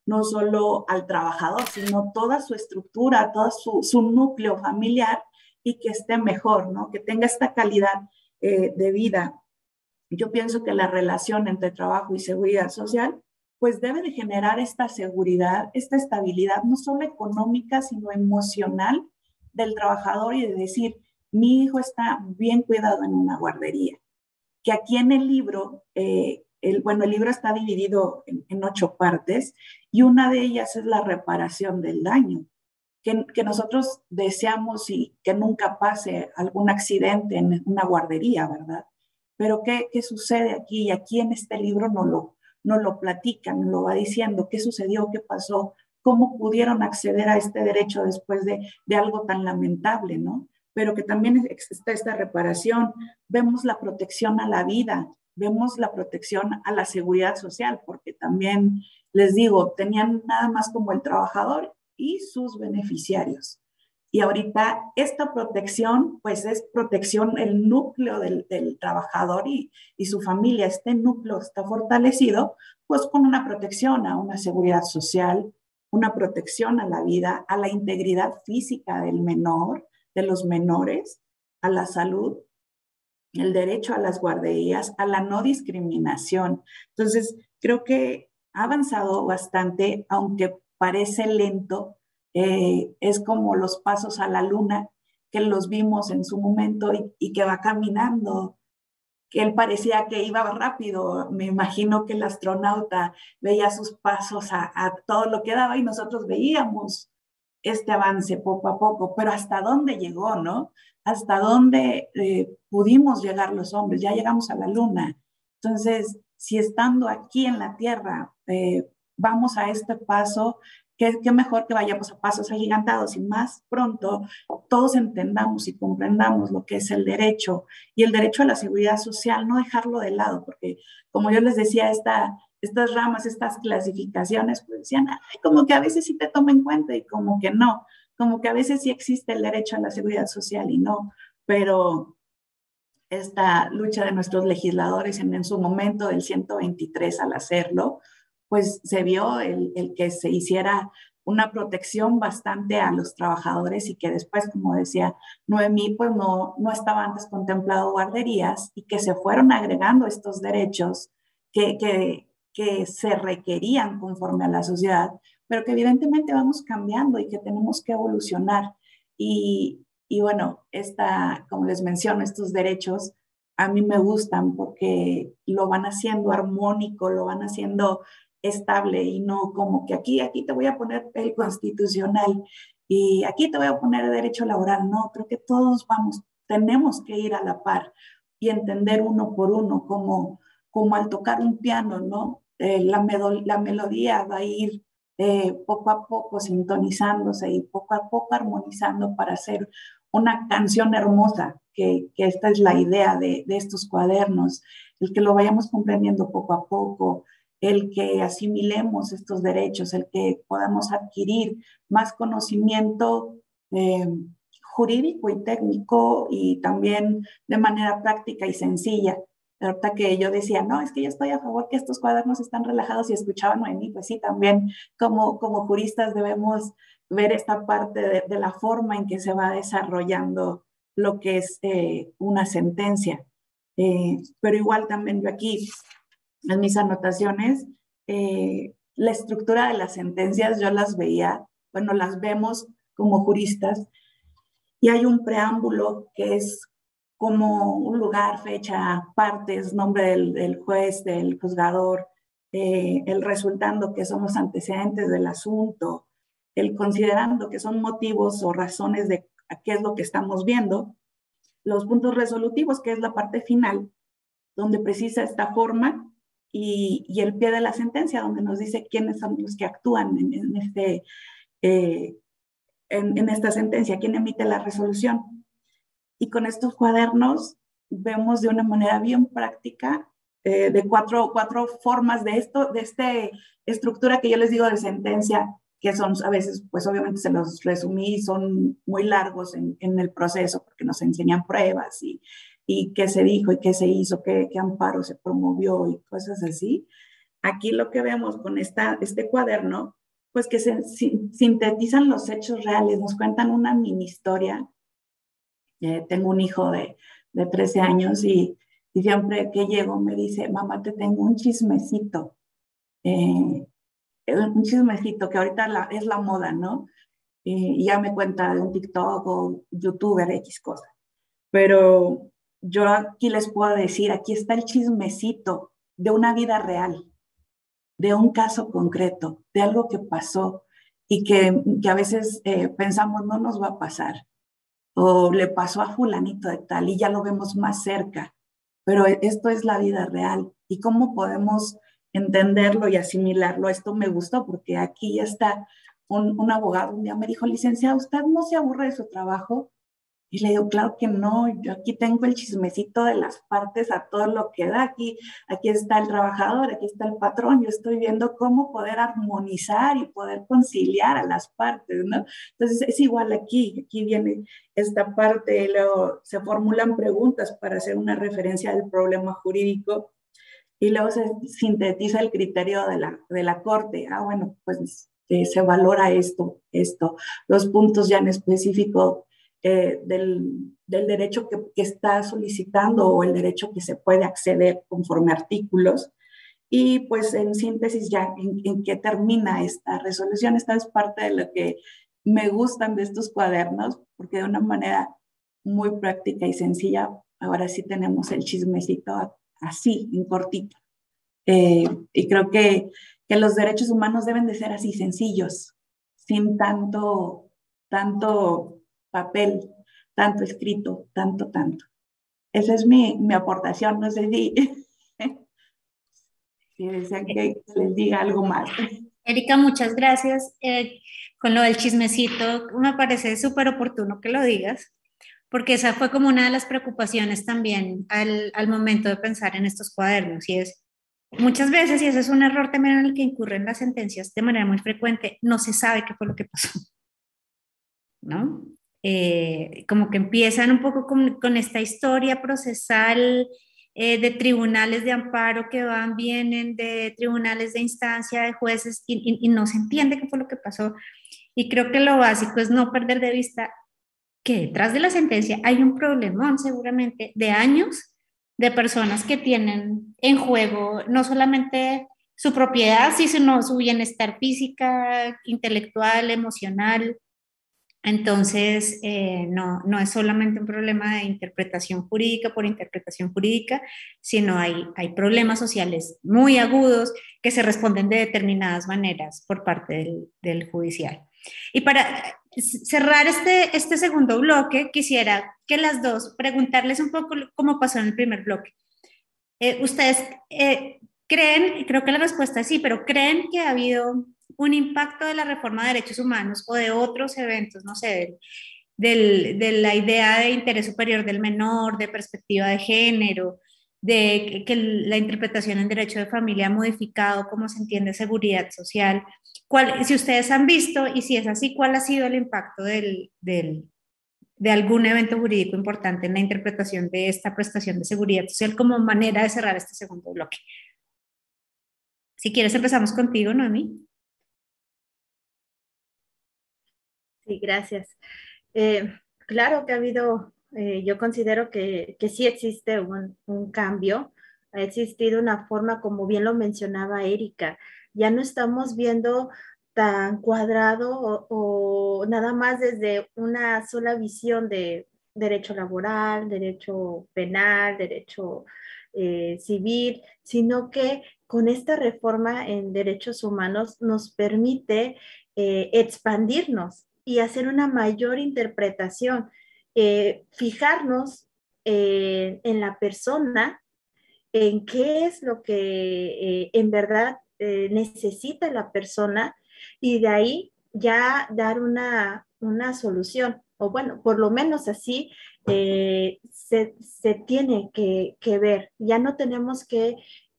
no solo al trabajador, sino toda su estructura, todo su núcleo familiar y que esté mejor, ¿no? Que tenga esta calidad de vida. Yo pienso que la relación entre trabajo y seguridad social pues debe de generar esta seguridad, esta estabilidad, no solo económica, sino emocional del trabajador y de decir, mi hijo está bien cuidado en una guardería. Que aquí en el libro, el libro está dividido en 8 partes y una de ellas es la reparación del daño. Que nosotros deseamos y que nunca pase algún accidente en una guardería, ¿verdad? Pero ¿qué sucede aquí? Y aquí en este libro no lo platican, nos lo va diciendo, qué sucedió, qué pasó, cómo pudieron acceder a este derecho después de algo tan lamentable, ¿no? Pero que también está esta reparación. Vemos la protección a la vida, vemos la protección a la seguridad social, porque también, les digo, tenían nada más como el trabajador y sus beneficiarios. Y ahorita esta protección, pues es protección, el núcleo del trabajador y su familia. Este núcleo está fortalecido, pues con una protección a una seguridad social, una protección a la vida, a la integridad física del menor, de los menores, a la salud, el derecho a las guarderías, a la no discriminación. Entonces, creo que ha avanzado bastante, aunque parece lento. Es como los pasos a la luna, que los vimos en su momento y que va caminando, que él parecía que iba rápido. Me imagino que el astronauta veía sus pasos a todo lo que daba y nosotros veíamos este avance poco a poco, pero hasta dónde llegó, ¿no? Hasta dónde pudimos llegar los hombres, ya llegamos a la luna. Entonces, si estando aquí en la Tierra vamos a este paso, qué mejor que vayamos a pasos agigantados y más pronto todos entendamos y comprendamos lo que es el derecho y el derecho a la seguridad social, no dejarlo de lado, porque como yo les decía, estas ramas, estas clasificaciones, pues decían, ay, como que a veces sí te toma en cuenta y como que no, como que a veces sí existe el derecho a la seguridad social y no, pero esta lucha de nuestros legisladores en su momento del 123 al hacerlo, pues se vio el que se hiciera una protección bastante a los trabajadores y que después, como decía Noemí, pues no estaba antes contemplado guarderías y que se fueron agregando estos derechos que se requerían conforme a la sociedad, pero que evidentemente vamos cambiando y que tenemos que evolucionar. Y bueno, como les menciono, estos derechos a mí me gustan porque lo van haciendo armónico, lo van haciendo estable y no como que aquí te voy a poner el constitucional y aquí te voy a poner el derecho laboral. No, creo que todos tenemos que ir a la par y entender uno por uno, como al tocar un piano, ¿no? La melodía va a ir poco a poco sintonizándose y poco a poco armonizando para hacer una canción hermosa, que esta es la idea de estos cuadernos, el que lo vayamos comprendiendo poco a poco, el que asimilemos estos derechos, el que podamos adquirir más conocimiento jurídico y técnico y también de manera práctica y sencilla. Ahorita que yo decía, no, es que yo estoy a favor que estos cuadernos están relajados y escuchaban Noemí, pues sí, también como juristas debemos ver esta parte de la forma en que se va desarrollando lo que es una sentencia. Pero igual también yo aquí, en mis anotaciones, la estructura de las sentencias yo las veía, bueno, las vemos como juristas, y hay un preámbulo que es como un lugar, fecha, partes, nombre del juez, del juzgador, el resultando que son los antecedentes del asunto, el considerando que son motivos o razones de qué es lo que estamos viendo, los puntos resolutivos, que es la parte final, donde precisa esta forma, y el pie de la sentencia, donde nos dice quiénes son los que actúan en esta sentencia, quién emite la resolución. Y con estos cuadernos vemos de una manera bien práctica de cuatro formas de esta estructura que yo les digo de sentencia, que son a veces, pues obviamente se los resumí, son muy largos en el proceso porque nos enseñan pruebas y qué se dijo y qué se hizo, qué amparo se promovió y cosas así. aquí lo que vemos con este cuaderno, pues que se sintetizan los hechos reales, nos cuentan una mini historia. Tengo un hijo de 13 años y siempre que llego me dice, mamá, te tengo un chismecito. Un chismecito que ahorita es la moda, ¿no? Y ya me cuenta de un TikTok o YouTuber, X cosa. Pero yo aquí les puedo decir, aquí está el chismecito de una vida real, de un caso concreto, de algo que pasó y que a veces pensamos no nos va a pasar, o le pasó a fulanito de tal y ya lo vemos más cerca, pero esto es la vida real y cómo podemos entenderlo y asimilarlo. Esto me gustó porque aquí ya está un abogado, un día me dijo, licenciado, ¿usted no se aburre de su trabajo? Y le digo, claro que no, yo aquí tengo el chismecito de las partes a todo lo que da. Aquí está el trabajador, aquí está el patrón, yo estoy viendo cómo poder armonizar y poder conciliar a las partes, ¿no? Entonces es igual aquí viene esta parte, y luego se formulan preguntas para hacer una referencia al problema jurídico y luego se sintetiza el criterio de la corte. Ah, bueno, pues se valora esto, los puntos ya en específico del derecho que está solicitando o el derecho que se puede acceder conforme artículos. Y pues en síntesis ya en qué termina esta resolución. Esta es parte de lo que me gustan de estos cuadernos, porque de una manera muy práctica y sencilla, ahora sí tenemos el chismecito así, en cortito. Y creo que los derechos humanos deben de ser así, sencillos, sin tanto papel, tanto escrito, tanto. Esa es mi aportación, no sé si desean que les diga algo más. Erika, muchas gracias. Con lo del chismecito, me parece súper oportuno que lo digas, porque esa fue como una de las preocupaciones también al momento de pensar en estos cuadernos, y es muchas veces, y ese es un error también en el que incurren las sentencias de manera muy frecuente, no se sabe qué fue lo que pasó, ¿no? Como que empiezan un poco con esta historia procesal de tribunales de amparo que van, vienen, de tribunales de instancia, de jueces, y no se entiende qué fue lo que pasó. Y creo que lo básico es no perder de vista que detrás de la sentencia hay un problemón seguramente de años de personas que tienen en juego no solamente su propiedad, sino su bienestar física, intelectual, emocional. Entonces, no es solamente un problema de interpretación jurídica por interpretación jurídica, sino hay problemas sociales muy agudos que se responden de determinadas maneras por parte del judicial. Y para cerrar este segundo bloque, quisiera que las dos preguntarles un poco cómo pasó en el primer bloque. ¿Ustedes creen, y creo que la respuesta es sí, pero creen que ha habido un impacto de la reforma de derechos humanos o de otros eventos, no sé, de la idea de interés superior del menor, de perspectiva de género, de que la interpretación en derecho de familia ha modificado cómo se entiende seguridad social? Si ustedes han visto, y si es así, ¿cuál ha sido el impacto de algún evento jurídico importante en la interpretación de esta prestación de seguridad social como manera de cerrar este segundo bloque? Si quieres, empezamos contigo, Noemí. Sí, gracias. Claro que ha habido, yo considero que sí existe un cambio, ha existido una forma, como bien lo mencionaba Erika, ya no estamos viendo tan cuadrado o nada más desde una sola visión de derecho laboral, derecho penal, derecho civil, sino que con esta reforma en derechos humanos nos permite expandirnos y hacer una mayor interpretación, fijarnos en la persona, en qué es lo que en verdad necesita la persona y de ahí ya dar una solución. O bueno, por lo menos así se tiene que ver. Ya no tenemos que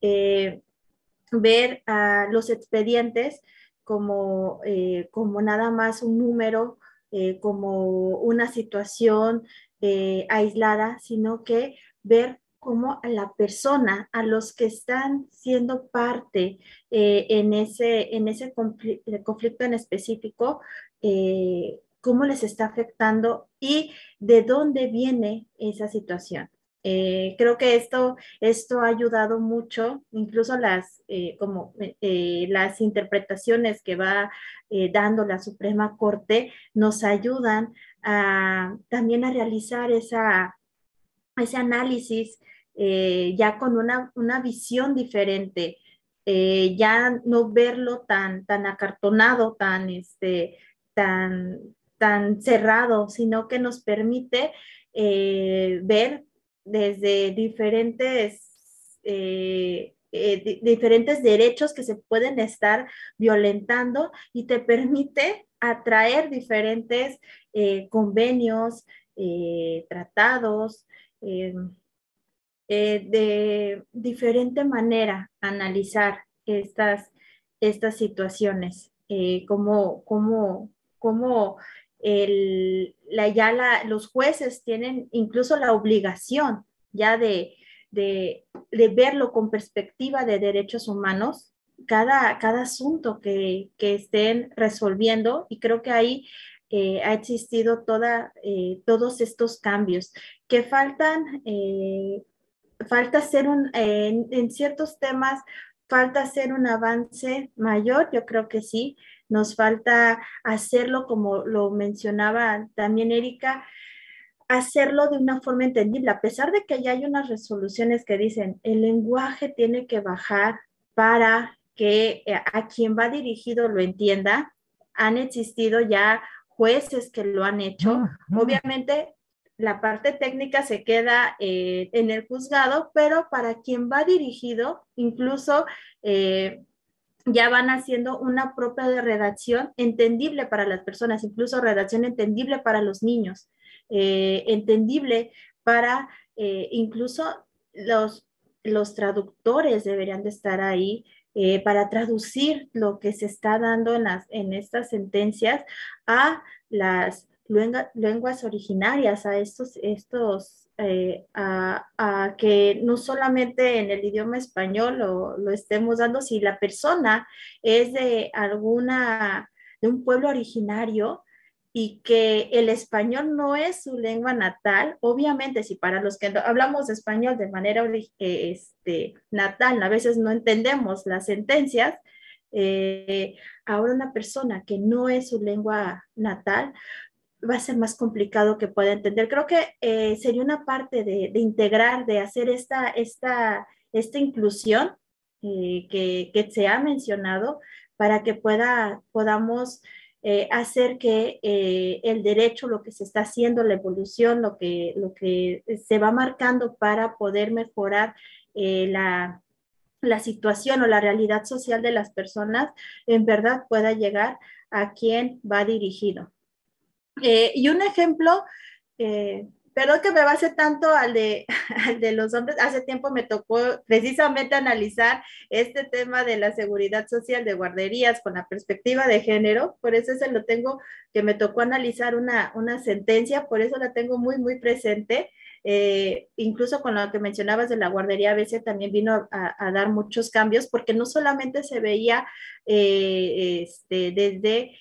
ver a los expedientes como nada más un número, como una situación aislada, sino que ver como a la persona, a los que están siendo parte en ese conflicto en específico, cómo les está afectando y de dónde viene esa situación. Creo que esto ha ayudado mucho, incluso las interpretaciones que va dando la Suprema Corte nos ayudan también a realizar ese análisis ya con una visión diferente, ya no verlo tan acartonado, tan, tan cerrado, sino que nos permite ver desde diferentes derechos que se pueden estar violentando y te permite atraer diferentes convenios, tratados, eh, de diferente manera analizar estas situaciones, como los jueces tienen incluso la obligación ya de verlo con perspectiva de derechos humanos, cada asunto que estén resolviendo, y creo que ahí ha existido todos estos cambios que falta hacer en ciertos temas, falta hacer un avance mayor, yo creo que sí, nos falta hacerlo como lo mencionaba también Erika, hacerlo de una forma entendible, a pesar de que ya hay unas resoluciones que dicen el lenguaje tiene que bajar para que a quien va dirigido lo entienda. Han existido ya jueces que lo han hecho. Obviamente la parte técnica se queda en el juzgado, pero para quien va dirigido, incluso ya van haciendo una propia redacción entendible para las personas, incluso redacción entendible para los niños, entendible para incluso los traductores deberían de estar ahí para traducir lo que se está dando en estas sentencias a las lenguas originarias, a a que no solamente en el idioma español lo estemos dando, si la persona es de un pueblo originario y que el español no es su lengua natal, obviamente si para los que hablamos español de manera natal, a veces no entendemos las sentencias, ahora una persona que no es su lengua natal, va a ser más complicado que pueda entender. Creo que sería una parte de integrar, de hacer esta inclusión que se ha mencionado para que podamos hacer que el derecho, lo que se está haciendo, la evolución, lo que se va marcando para poder mejorar la situación o la realidad social de las personas, en verdad pueda llegar a quien va dirigido. Y un ejemplo, perdón que me base tanto al de los hombres, hace tiempo me tocó precisamente analizar este tema de la seguridad social de guarderías con la perspectiva de género, por eso que me tocó analizar una sentencia, por eso la tengo muy, muy presente. Incluso con lo que mencionabas de la guardería, a veces también vino a dar muchos cambios, porque no solamente se veía desde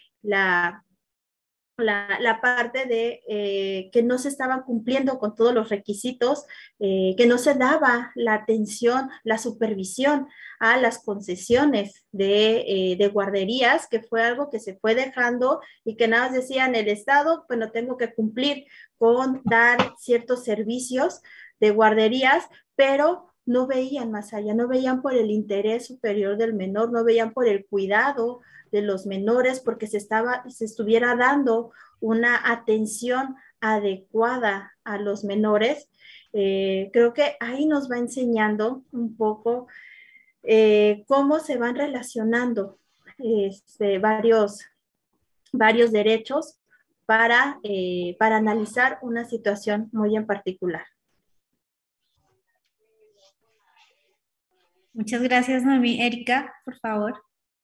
la parte de que no se estaban cumpliendo con todos los requisitos, que no se daba la atención, la supervisión a las concesiones de guarderías, que fue algo que se fue dejando y que nada más decían el Estado, bueno, tengo que cumplir con dar ciertos servicios de guarderías, pero no veían más allá, no veían por el interés superior del menor, no veían por el cuidado de los menores, porque se estuviera dando una atención adecuada a los menores. Creo que ahí nos va enseñando un poco cómo se van relacionando varios derechos para analizar una situación muy en particular. Muchas gracias, Noemí. Erika, por favor.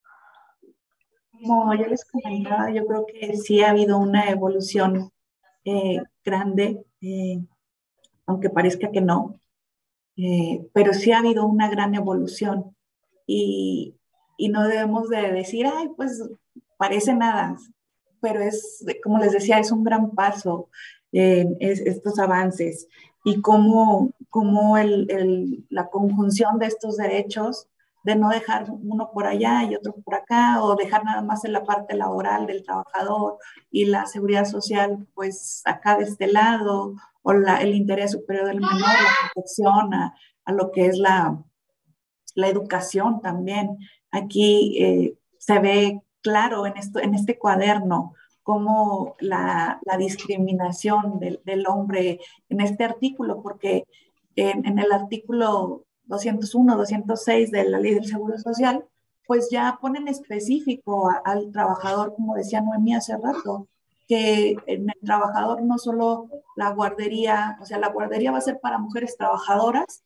Como yo les comentaba, yo creo que sí ha habido una evolución grande, aunque parezca que no. pero sí ha habido una gran evolución y no debemos de decir, ay, pues parece nada, pero es, como les decía, es un gran paso estos avances y cómo la conjunción de estos derechos, de no dejar uno por allá y otro por acá, o dejar nada más en la parte laboral del trabajador y la seguridad social, pues acá de este lado, o el interés superior del menor, la protección a lo que es la educación también. Aquí se ve claro en este cuaderno cómo la discriminación del hombre en este artículo, porque en el artículo 201, 206 de la Ley del Seguro Social, pues ya ponen específico al trabajador, como decía Noemí hace rato, que en el trabajador no solo la guardería, o sea, la guardería va a ser para mujeres trabajadoras,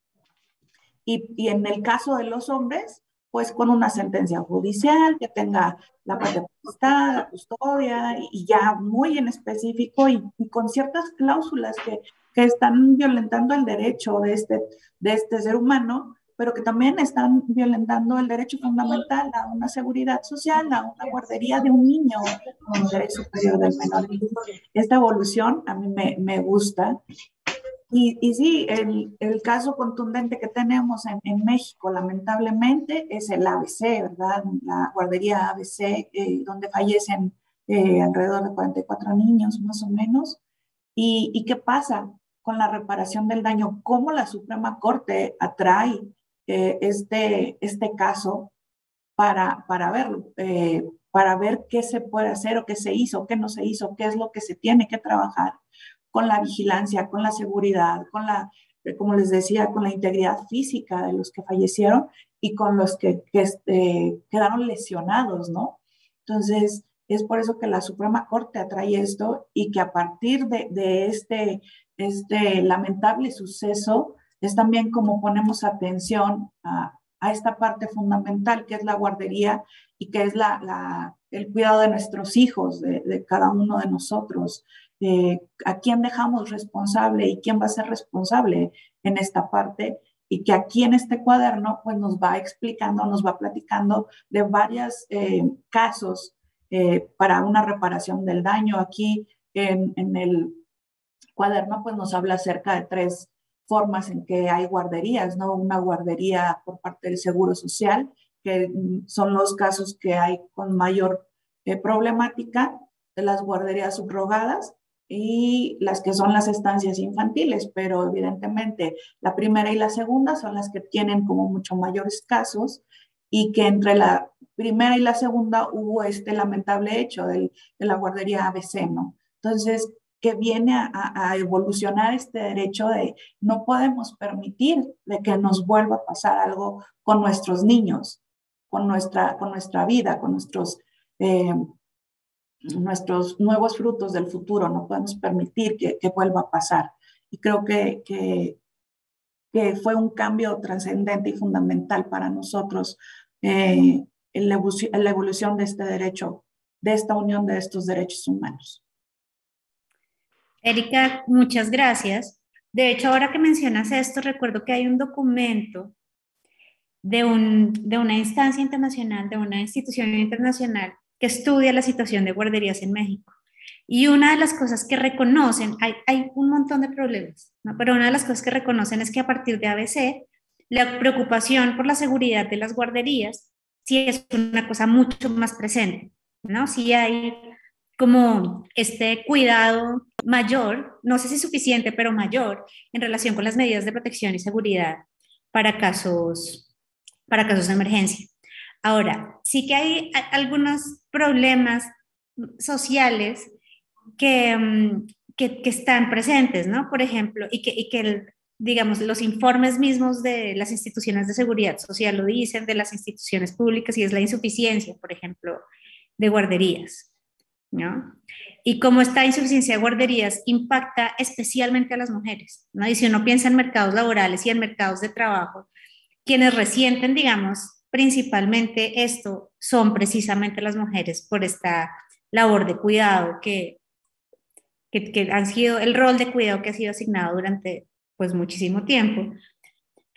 y en el caso de los hombres, pues con una sentencia judicial que tenga la patria potestad, la custodia, y ya muy en específico y con ciertas cláusulas que están violentando el derecho de este ser humano, pero que también están violentando el derecho fundamental a una seguridad social, a una guardería de un niño, a un interés superior del menor. Entonces, esta evolución a mí me gusta. Y sí, el caso contundente que tenemos en México, lamentablemente, es el ABC, ¿verdad? La guardería ABC, donde fallecen alrededor de 44 niños, más o menos. ¿Y qué pasa con la reparación del daño? ¿Cómo la Suprema Corte atrae este caso para verlo? Para ver qué se puede hacer o qué se hizo, qué no se hizo, qué es lo que se tiene que trabajar con la vigilancia, con la seguridad, como les decía, con la integridad física de los que fallecieron y con los que quedaron lesionados, ¿no? Entonces, es por eso que la Suprema Corte atrae esto y que a partir de este lamentable suceso es también como ponemos atención a esta parte fundamental que es la guardería y que es el cuidado de nuestros hijos, de cada uno de nosotros. A quién dejamos responsable y quién va a ser responsable en esta parte, y que aquí en este cuaderno pues nos va explicando, nos va platicando de varios casos para una reparación del daño. Aquí en el cuaderno pues nos habla acerca de 3 formas en que hay guarderías, ¿no? Una guardería por parte del Seguro Social, que son los casos que hay con mayor problemática, de las guarderías subrogadas y las que son las estancias infantiles, pero evidentemente la primera y la segunda son las que tienen como mucho mayores casos, y que entre la primera y la segunda hubo este lamentable hecho de la guardería ABC, ¿no? Entonces, que viene a evolucionar este derecho de no podemos permitir de que nos vuelva a pasar algo con nuestros niños, con nuestra vida, con nuestros nuevos frutos del futuro. No podemos permitir que vuelva a pasar. Y creo que fue un cambio trascendente y fundamental para nosotros en la evolución de este derecho, de esta unión de estos derechos humanos. Erika, muchas gracias. De hecho, ahora que mencionas esto, recuerdo que hay un documento de una instancia internacional, de una institución internacional que estudia la situación de guarderías en México. Y una de las cosas que reconocen, hay un montón de problemas, ¿no? Pero una de las cosas que reconocen es que a partir de ABC, la preocupación por la seguridad de las guarderías sí es una cosa mucho más presente, ¿no? Sí hay como este cuidado mayor, no sé si suficiente, pero mayor en relación con las medidas de protección y seguridad para casos de emergencia. Ahora, sí que hay algunos problemas sociales que están presentes, ¿no? Por ejemplo, y que digamos, los informes mismos de las instituciones de seguridad social lo dicen, de las instituciones públicas, y es la insuficiencia, por ejemplo, de guarderías, ¿no? Y cómo esta insuficiencia de guarderías impacta especialmente a las mujeres, ¿no? Y si uno piensa en mercados laborales y en mercados de trabajo, quienes resienten, digamos, principalmente esto son precisamente las mujeres por esta labor de cuidado que han sido, el rol de cuidado que ha sido asignado durante pues muchísimo tiempo,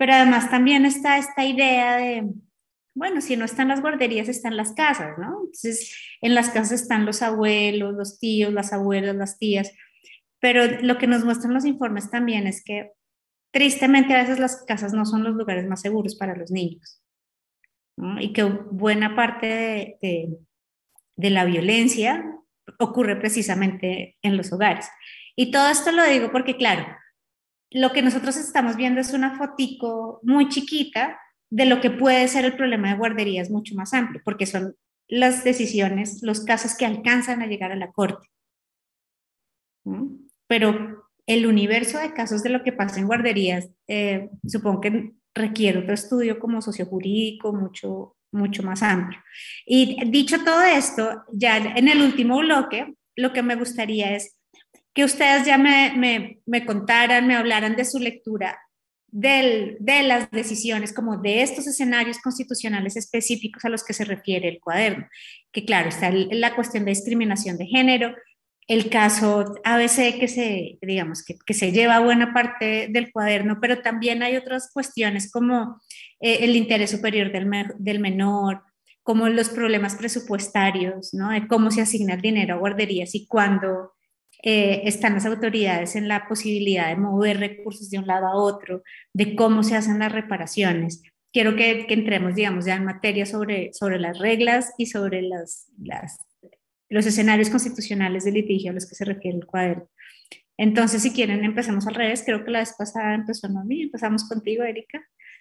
Pero además también está esta idea de, bueno, si no están las guarderías, están las casas, ¿no? Entonces, en las casas están los abuelos, los tíos, las abuelas, las tías, pero lo que nos muestran los informes también es que tristemente a veces las casas no son los lugares más seguros para los niños, ¿no? Y que buena parte de la violencia ocurre precisamente en los hogares. Y todo esto lo digo porque, claro, lo que nosotros estamos viendo es una fotico muy chiquita de lo que puede ser el problema de guarderías mucho más amplio, porque son las decisiones, los casos que alcanzan a llegar a la corte, ¿no? Pero el universo de casos de lo que pasa en guarderías, supongo que requiere otro estudio como sociojurídico mucho más amplio. Y dicho todo esto, ya en el último bloque, lo que me gustaría es que ustedes ya me contaran, me hablaran de su lectura de las decisiones, como de estos escenarios constitucionales específicos a los que se refiere el cuaderno, que claro, está la cuestión de discriminación de género, el caso ABC digamos, que se lleva buena parte del cuaderno, pero también hay otras cuestiones como el interés superior del menor, como los problemas presupuestarios, ¿no? De cómo se asigna el dinero a guarderías y cuándo están las autoridades en la posibilidad de mover recursos de un lado a otro, de cómo se hacen las reparaciones. Quiero que entremos, digamos, ya en materia sobre las reglas y sobre los escenarios constitucionales de litigio a los que se refiere el cuaderno. Entonces, si quieren, empecemos al revés. Creo que la vez pasada empezó Noemí. Empezamos contigo, Erika.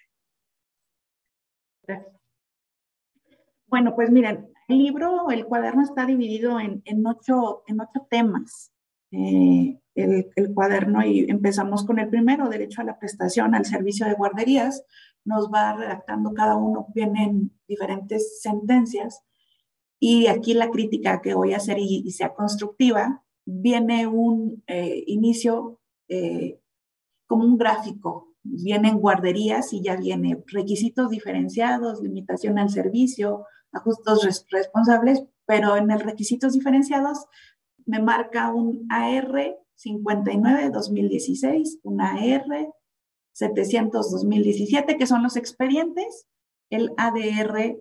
Bueno, pues miren, el cuaderno está dividido en ocho temas. El cuaderno, y empezamos con el primero, derecho a la prestación al servicio de guarderías. Nos va redactando cada uno, vienen diferentes sentencias. Y aquí la crítica que voy a hacer y sea constructiva, viene un inicio como un gráfico. Vienen guarderías y ya viene requisitos diferenciados, limitación al servicio, ajustes responsables, pero en el requisitos diferenciados me marca un AR 59-2016, un AR 700-2017, que son los expedientes, el ADR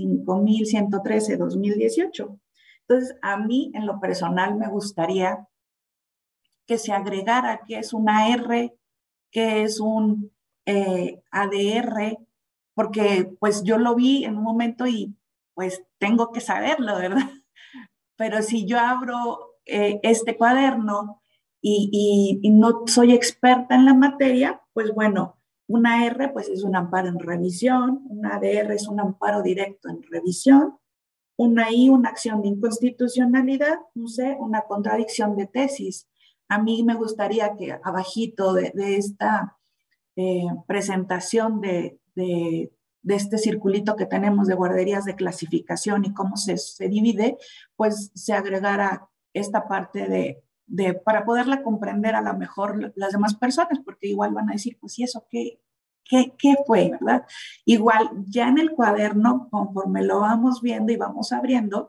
5113-2018. Entonces, a mí, en lo personal, me gustaría que se agregara qué es un AR, qué es un ADR, porque pues yo lo vi en un momento y pues tengo que saberlo, ¿verdad? Pero si yo abro este cuaderno y no soy experta en la materia, pues bueno, una R pues es un amparo en revisión, una ADR es un amparo directo en revisión, una I, una acción de inconstitucionalidad, un C, una contradicción de tesis. A mí me gustaría que abajito de esta presentación de este circulito que tenemos de guarderías de clasificación y cómo se divide, pues se agregara esta parte para poderla comprender a lo mejor las demás personas, porque igual van a decir, pues, ¿y eso qué fue, verdad? Igual, ya en el cuaderno, conforme lo vamos viendo y vamos abriendo,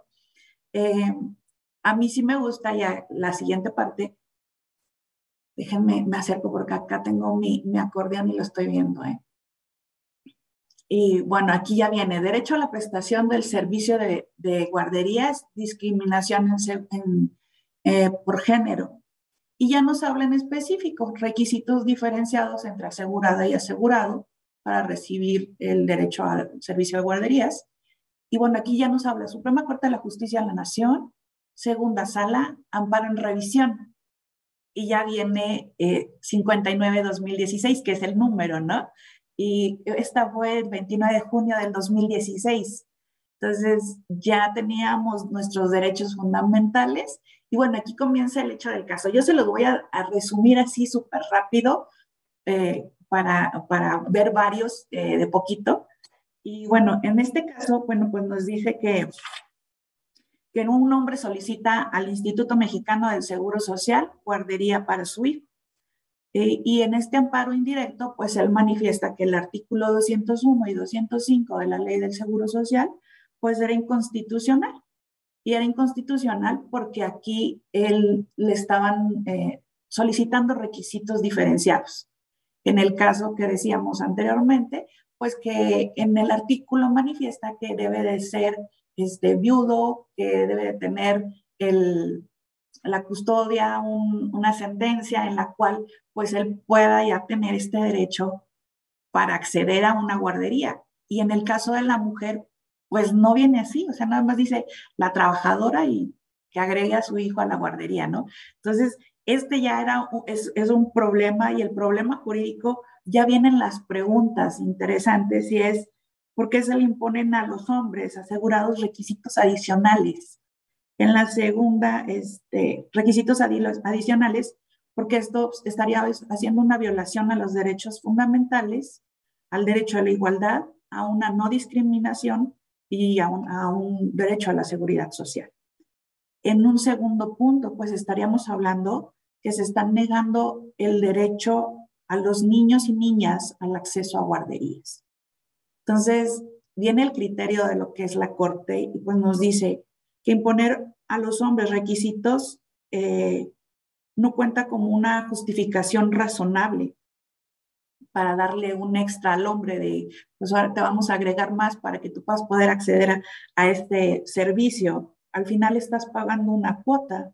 a mí sí me gusta ya la siguiente parte. Déjenme, me acerco porque acá tengo mi acordeón y lo estoy viendo, Y bueno, aquí ya viene derecho a la prestación del servicio de guarderías, discriminación por género. Y ya nos habla en específico, requisitos diferenciados entre asegurada y asegurado para recibir el derecho al servicio de guarderías. Y bueno, aquí ya nos habla Suprema Corte de la Justicia de la Nación, segunda sala, amparo en revisión. Y ya viene 59-2016, que es el número, ¿no? Y esta fue el 29 de junio del 2016. Entonces, ya teníamos nuestros derechos fundamentales. Y bueno, aquí comienza el hecho del caso. Yo se los voy a resumir así súper rápido para ver varios de poquito. Y bueno, en este caso, bueno, pues nos dice que un hombre solicita al Instituto Mexicano del Seguro Social guardería para su hijo. Y en este amparo indirecto, pues él manifiesta que el artículo 201 y 205 de la Ley del Seguro Social, pues era inconstitucional. Y era inconstitucional porque aquí le estaban solicitando requisitos diferenciados. En el caso que decíamos anteriormente, pues que en el artículo manifiesta que debe de ser viudo, que debe de tener la custodia, una sentencia en la cual pues él pueda ya tener este derecho para acceder a una guardería. Y en el caso de la mujer, pues no viene así, o sea, nada más dice la trabajadora y que agregue a su hijo a la guardería, ¿no? Entonces, ya es un problema, y el problema jurídico ya vienen las preguntas interesantes, y es ¿por qué se le imponen a los hombres asegurados requisitos adicionales? En la segunda, requisitos adicionales, porque esto estaría haciendo una violación a los derechos fundamentales, al derecho a la igualdad, a una no discriminación y a un derecho a la seguridad social. En un segundo punto, pues estaríamos hablando que se están negando el derecho a los niños y niñas al acceso a guarderías. Entonces, viene el criterio de lo que es la Corte y pues nos dice que imponer a los hombres requisitos no cuenta como una justificación razonable para darle un extra al hombre de, pues ahora te vamos a agregar más para que tú puedas poder acceder a este servicio. Al final estás pagando una cuota,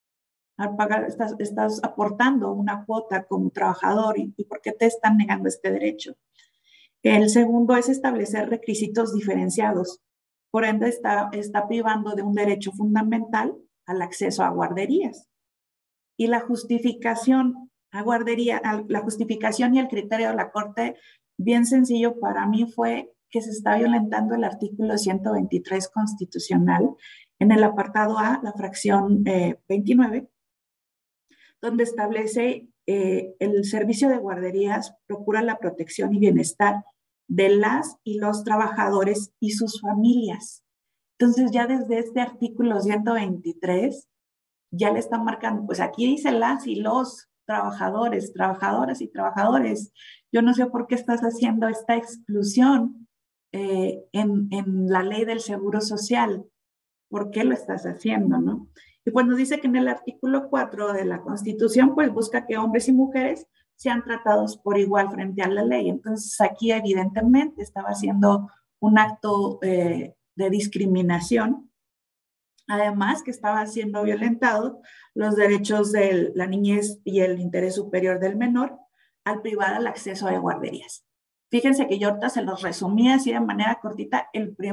estás aportando una cuota como trabajador, y ¿por qué te están negando este derecho? El segundo es establecer requisitos diferenciados. Por ende, está privando de un derecho fundamental al acceso a guarderías. Y la justificación la justificación y el criterio de la Corte, bien sencillo para mí, fue que se está violentando el artículo 123 constitucional en el apartado A, la fracción 29, donde establece el servicio de guarderías procura la protección y bienestar de las y los trabajadores y sus familias. Entonces, ya desde este artículo 123, ya le están marcando, pues aquí dice las y los trabajadores, trabajadoras y trabajadores. Yo no sé por qué estás haciendo esta exclusión en la ley del Seguro Social. ¿Por qué lo estás haciendo, no? Y pues nos dice que en el artículo 4 de la Constitución, pues busca que hombres y mujeres sean tratados por igual frente a la ley. Entonces aquí evidentemente estaba haciendo un acto de discriminación. Además que estaba siendo violentado los derechos de la niñez y el interés superior del menor al privar el acceso a guarderías. Fíjense que yo ahorita se los resumí así de manera cortita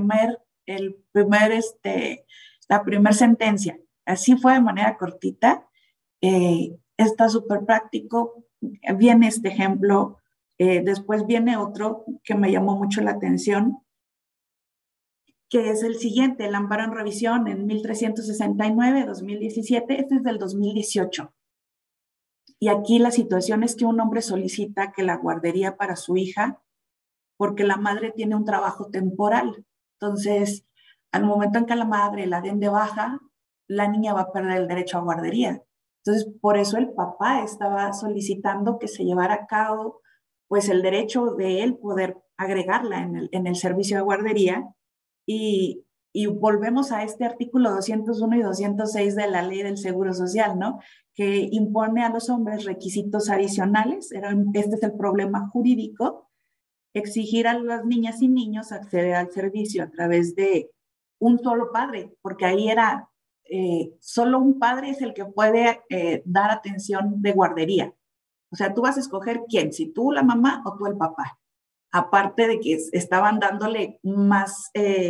la primera sentencia. Así fue de manera cortita. Está súper práctico. Viene este ejemplo. Después viene otro que me llamó mucho la atención, que es el siguiente, el amparo en revisión en 1369-2017, este es del 2018. Y aquí la situación es que un hombre solicita que la guardería para su hija, porque la madre tiene un trabajo temporal. Entonces, al momento en que la madre la den de baja, la niña va a perder el derecho a guardería. Entonces, por eso el papá estaba solicitando que se llevara a cabo pues el derecho de él poder agregarla en el servicio de guardería. Y volvemos a este artículo 201 y 206 de la Ley del Seguro Social, ¿no? Que impone a los hombres requisitos adicionales. Este es el problema jurídico: exigir a las niñas y niños acceder al servicio a través de un solo padre, porque ahí era solo un padre es el que puede dar atención de guardería. O sea, tú vas a escoger quién, si tú la mamá o tú el papá. Aparte de que estaban dándole más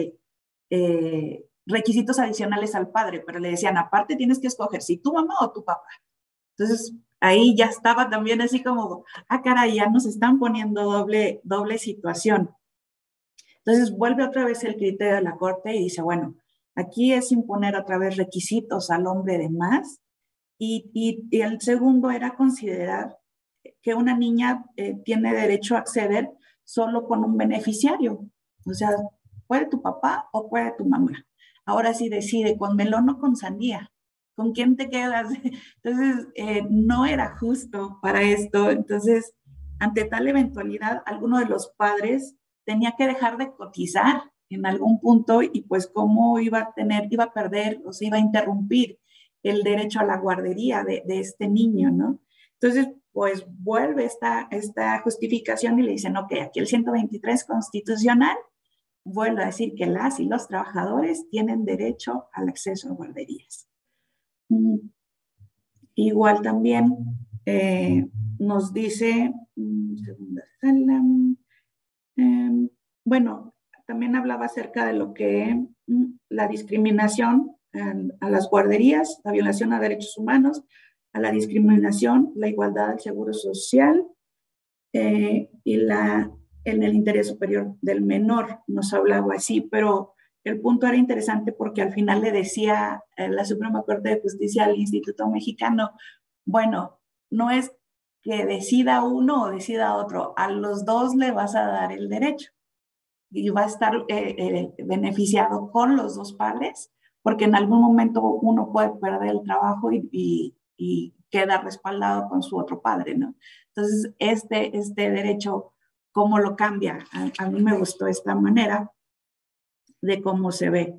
requisitos adicionales al padre, pero le decían, aparte tienes que escoger si tu mamá o tu papá. Entonces, ahí ya estaba también así como, caray, ya nos están poniendo doble situación. Entonces, vuelve otra vez el criterio de la Corte y dice, bueno, aquí es imponer otra vez requisitos al hombre de más, y el segundo era considerar que una niña tiene derecho a acceder solo con un beneficiario. O sea, puede tu papá o puede tu mamá. Ahora sí decide, con melón o con sandía. ¿Con quién te quedas? Entonces, no era justo para esto. Entonces, ante tal eventualidad, alguno de los padres tenía que dejar de cotizar en algún punto, y pues cómo iba a perder o se iba a interrumpir el derecho a la guardería de este niño, ¿no? Entonces, pues vuelve esta justificación y le dicen, ok, aquí el 123 constitucional vuelve a decir que las y los trabajadores tienen derecho al acceso a guarderías. Igual también nos dice, segunda sala, bueno, también hablaba acerca de lo que la discriminación a las guarderías, la violación a derechos humanos, a la discriminación, la igualdad del seguro social y en el interés superior del menor, nos hablaba así, pero el punto era interesante porque al final le decía la Suprema Corte de Justicia al Instituto Mexicano, bueno, no es que decida uno o decida otro, a los dos le vas a dar el derecho y va a estar beneficiado con los dos padres, porque en algún momento uno puede perder el trabajo y queda respaldado con su otro padre, ¿no? Entonces, este derecho, ¿cómo lo cambia? A mí me gustó esta manera de cómo se ve.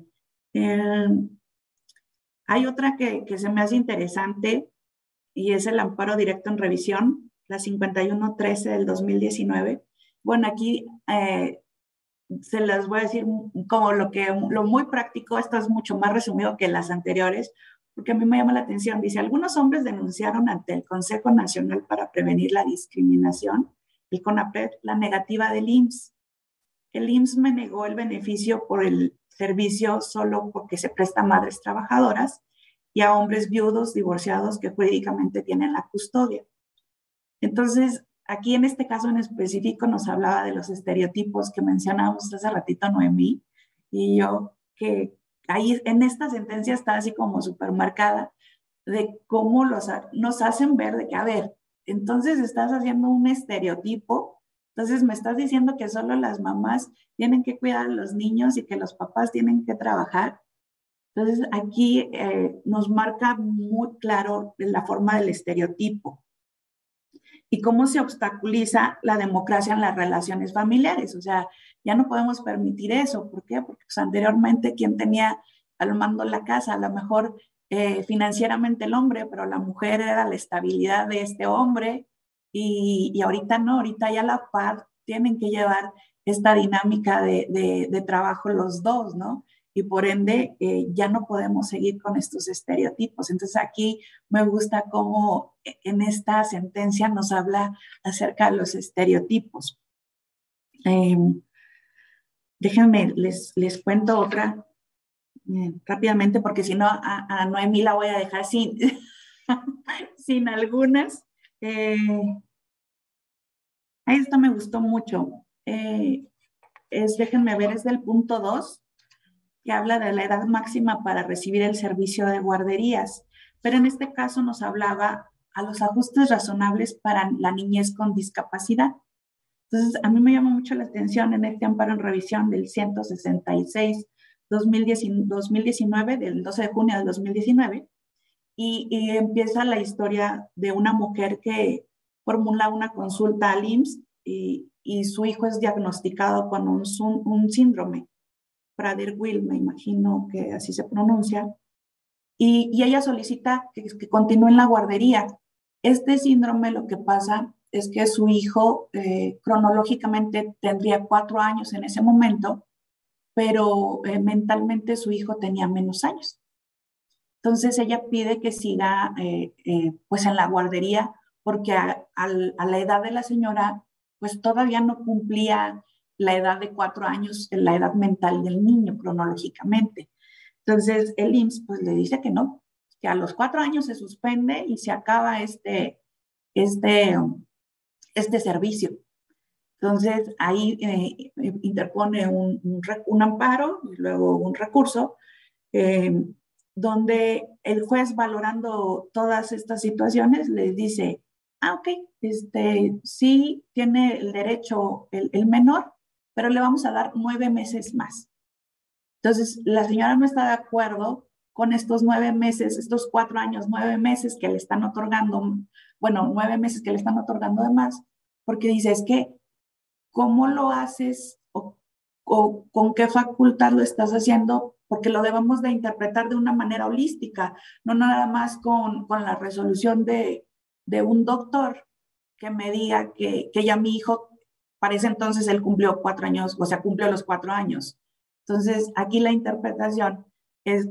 Hay otra que se me hace interesante y es el amparo directo en revisión, la 5113 del 2019. Bueno, aquí se las voy a decir como lo muy práctico, esto es mucho más resumido que las anteriores, porque a mí me llama la atención. Dice, algunos hombres denunciaron ante el Consejo Nacional para Prevenir la Discriminación, el CONAPRED, la negativa del IMSS. El IMSS me negó el beneficio por el servicio solo porque se presta a madres trabajadoras y a hombres viudos, divorciados, que jurídicamente tienen la custodia. Entonces, aquí en este caso en específico nos hablaba de los estereotipos que mencionábamos hace ratito Noemí y yo, que ahí en esta sentencia está así como súper marcada de cómo nos hacen ver de que, a ver, entonces estás haciendo un estereotipo, entonces me estás diciendo que solo las mamás tienen que cuidar a los niños y que los papás tienen que trabajar. Entonces aquí nos marca muy claro la forma del estereotipo y cómo se obstaculiza la democracia en las relaciones familiares. O sea, ya no podemos permitir eso. ¿Por qué? Porque pues, anteriormente quien tenía al mando la casa, a lo mejor financieramente el hombre, pero la mujer era la estabilidad de este hombre y ahorita no, ahorita ya la par tienen que llevar esta dinámica de trabajo los dos, ¿no? Y por ende ya no podemos seguir con estos estereotipos. Entonces aquí me gusta cómo en esta sentencia nos habla acerca de los estereotipos. Déjenme, les cuento otra rápidamente, porque si no a Noemí la voy a dejar sin, sin algunas. Esto me gustó mucho. Déjenme ver, es del punto 2, que habla de la edad máxima para recibir el servicio de guarderías, pero en este caso nos hablaba a los ajustes razonables para la niñez con discapacidad. Entonces, a mí me llama mucho la atención en este amparo en revisión del 166-2019, del 12 de junio del 2019, y empieza la historia de una mujer que formula una consulta al IMSS y su hijo es diagnosticado con un síndrome, Prader-Willi, me imagino que así se pronuncia, y ella solicita que continúe en la guardería. Este síndrome, lo que pasa es que su hijo cronológicamente tendría 4 años en ese momento, pero mentalmente su hijo tenía menos años. Entonces ella pide que siga pues en la guardería porque a la edad de la señora pues todavía no cumplía la edad de 4 años, la edad mental del niño cronológicamente. Entonces el IMSS pues le dice que no, que a los 4 años se suspende y se acaba este servicio. Entonces ahí interpone un amparo y luego un recurso donde el juez, valorando todas estas situaciones, les dice, ok, sí tiene el derecho el menor, pero le vamos a dar 9 meses más. Entonces, la señora no está de acuerdo con estos 9 meses, estos 4 años, 9 meses que le están otorgando, bueno, 9 meses que le están otorgando de más, porque dice, es que, ¿cómo lo haces o con qué facultad lo estás haciendo? Porque lo debemos de interpretar de una manera holística, no nada más con la resolución de un doctor, que me diga que ya mi hijo, para ese entonces él cumplió 4 años, o sea, cumplió los 4 años. Entonces, aquí la interpretación es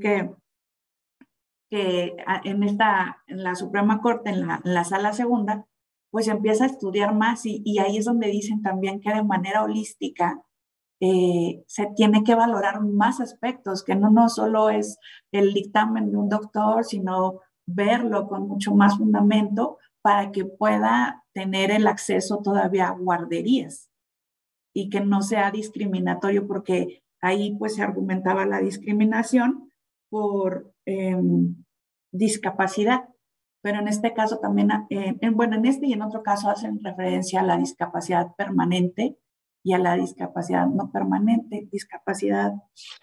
que en la Suprema Corte, en la sala segunda, pues empieza a estudiar más y ahí es donde dicen también que de manera holística se tiene que valorar más aspectos, que no solo es el dictamen de un doctor, sino verlo con mucho más fundamento para que pueda tener el acceso todavía a guarderías y que no sea discriminatorio, porque ahí pues se argumentaba la discriminación por discapacidad, pero en este caso también, bueno, en este y en otro caso hacen referencia a la discapacidad permanente y a la discapacidad no permanente, discapacidad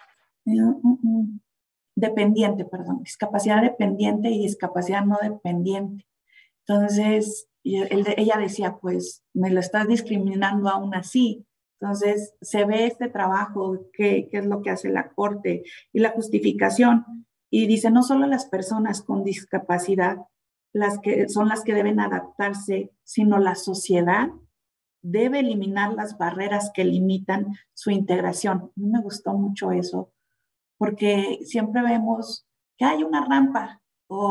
dependiente, perdón, discapacidad dependiente y discapacidad no dependiente. Entonces, ella decía, pues, me lo estás discriminando aún así. Entonces, se ve este trabajo, que es lo que hace la Corte, y la justificación. Y dice, no solo las personas con discapacidad son las que deben adaptarse, sino la sociedad debe eliminar las barreras que limitan su integración. A mí me gustó mucho eso, porque siempre vemos que hay una rampa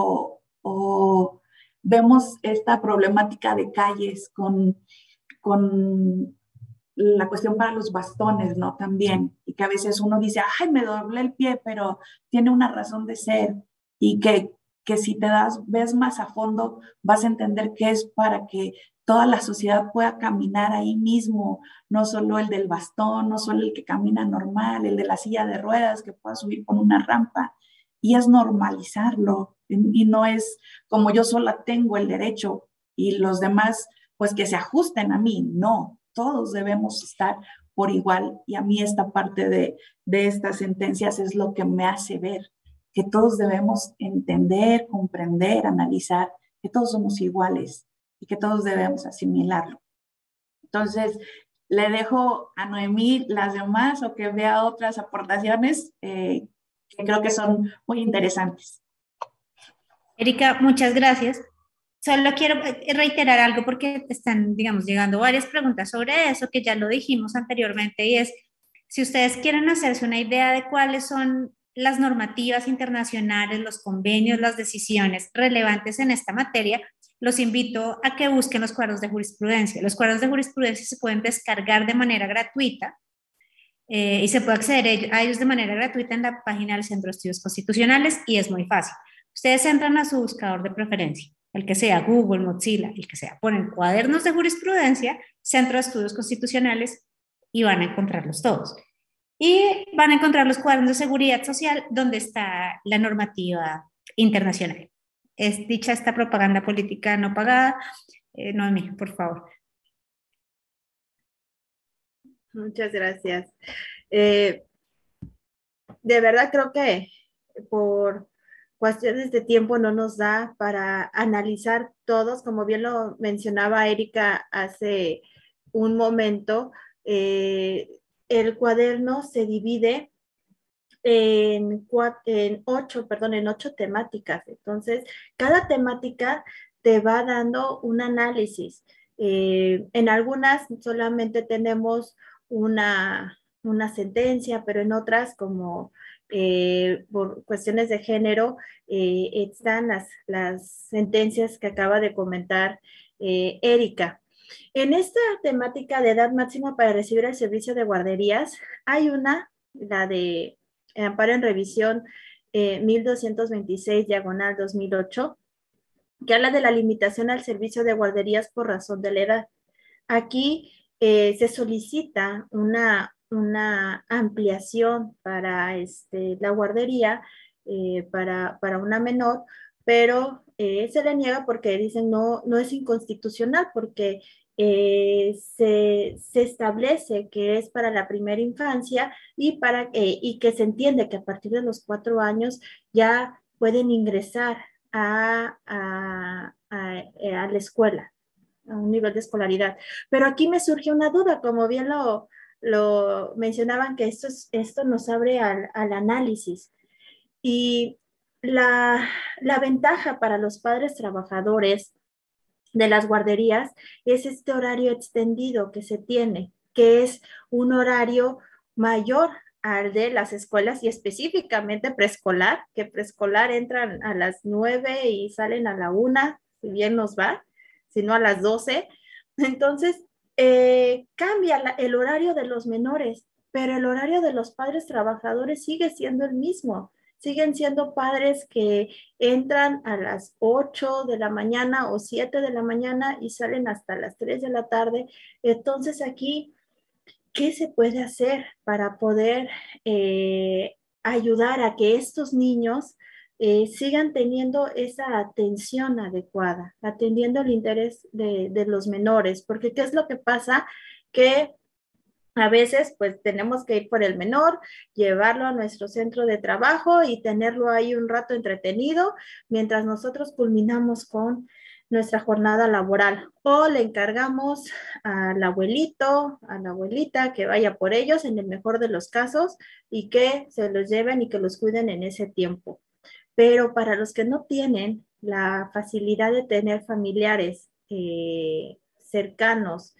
o vemos esta problemática de calles con la cuestión para los bastones, ¿no? También, y que a veces uno dice, ay, me doblé el pie, pero tiene una razón de ser, y que si ves más a fondo, vas a entender que es para que toda la sociedad pueda caminar ahí mismo, no solo el del bastón, no solo el que camina normal, el de la silla de ruedas que pueda subir por una rampa, y es normalizarlo, y no es como yo sola tengo el derecho y los demás pues que se ajusten a mí, no, todos debemos estar por igual, y a mí esta parte de estas sentencias es lo que me hace ver que todos debemos entender, comprender, analizar, que todos somos iguales y que todos debemos asimilarlo. Entonces, le dejo a Noemí las demás o que vea otras aportaciones que creo que son muy interesantes. Erika, muchas gracias. Solo quiero reiterar algo porque están, digamos, llegando varias preguntas sobre eso, que ya lo dijimos anteriormente, y es, si ustedes quieren hacerse una idea de cuáles son las normativas internacionales, los convenios, las decisiones relevantes en esta materia, los invito a que busquen los cuadros de jurisprudencia. Los cuadros de jurisprudencia se pueden descargar de manera gratuita y se puede acceder a ellos de manera gratuita en la página del Centro de Estudios Constitucionales, y es muy fácil. Ustedes entran a su buscador de preferencia, el que sea Google, Mozilla, el que sea, ponen cuadernos de jurisprudencia, Centro de Estudios Constitucionales, y van a encontrarlos todos. Y van a encontrar los cuadernos de seguridad social donde está la normativa internacional. Es dicha esta propaganda política no pagada. Noemí, por favor. Muchas gracias. De verdad creo que por cuestiones de tiempo no nos da para analizar todos, como bien lo mencionaba Erika hace un momento. El cuaderno se divide en ocho temáticas. Entonces, cada temática te va dando un análisis. En algunas solamente tenemos una sentencia, pero en otras, como por cuestiones de género, están las sentencias que acaba de comentar Erika. En esta temática de edad máxima para recibir el servicio de guarderías, hay la de amparo en revisión 1226 diagonal 2008, que habla de la limitación al servicio de guarderías por razón de la edad. Aquí se solicita una ampliación para la guardería para una menor, pero se le niega porque dicen no es inconstitucional, porque se establece que es para la primera infancia y que se entiende que a partir de los 4 años ya pueden ingresar a la escuela, a un nivel de escolaridad. Pero aquí me surge una duda, como bien lo mencionaban, que esto nos abre al análisis. Y la ventaja para los padres trabajadores de las guarderías es este horario extendido que se tiene, que es un horario mayor al de las escuelas y específicamente preescolar, que preescolar entran a las 9 y salen a la 1, si bien nos va, si no a las 12. Entonces, cambia el horario de los menores, pero el horario de los padres trabajadores sigue siendo el mismo. Siguen siendo padres que entran a las 8 de la mañana o 7 de la mañana y salen hasta las 3 de la tarde. Entonces aquí, ¿qué se puede hacer para poder ayudar a que estos niños sigan teniendo esa atención adecuada, atendiendo el interés de los menores? Porque ¿qué es lo que pasa? Que a veces, pues tenemos que ir por el menor, llevarlo a nuestro centro de trabajo y tenerlo ahí un rato entretenido mientras nosotros culminamos con nuestra jornada laboral. O le encargamos al abuelito, a la abuelita que vaya por ellos en el mejor de los casos y que se los lleven y que los cuiden en ese tiempo. Pero para los que no tienen la facilidad de tener familiares cercanos,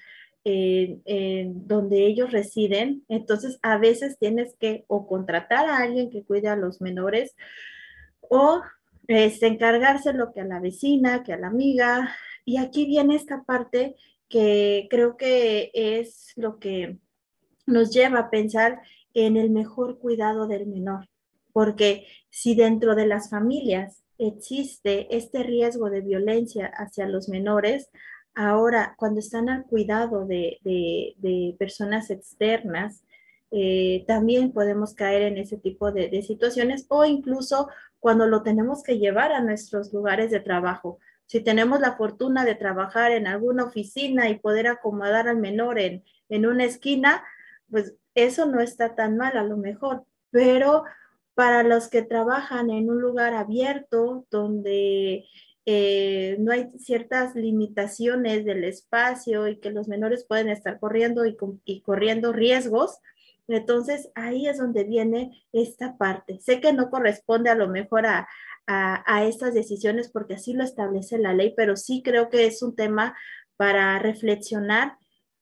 donde ellos residen, entonces a veces tienes que o contratar a alguien que cuide a los menores o encargárselo que a la vecina, que a la amiga. Y aquí viene esta parte que creo que es lo que nos lleva a pensar en el mejor cuidado del menor, porque si dentro de las familias existe este riesgo de violencia hacia los menores, ahora cuando están al cuidado de personas externas, también podemos caer en ese tipo de situaciones o incluso cuando lo tenemos que llevar a nuestros lugares de trabajo. Si tenemos la fortuna de trabajar en alguna oficina y poder acomodar al menor en una esquina, pues eso no está tan mal a lo mejor, pero para los que trabajan en un lugar abierto donde no hay ciertas limitaciones del espacio y que los menores pueden estar corriendo y corriendo riesgos, entonces ahí es donde viene esta parte. Sé que no corresponde a lo mejor a estas decisiones porque así lo establece la ley, pero sí creo que es un tema para reflexionar.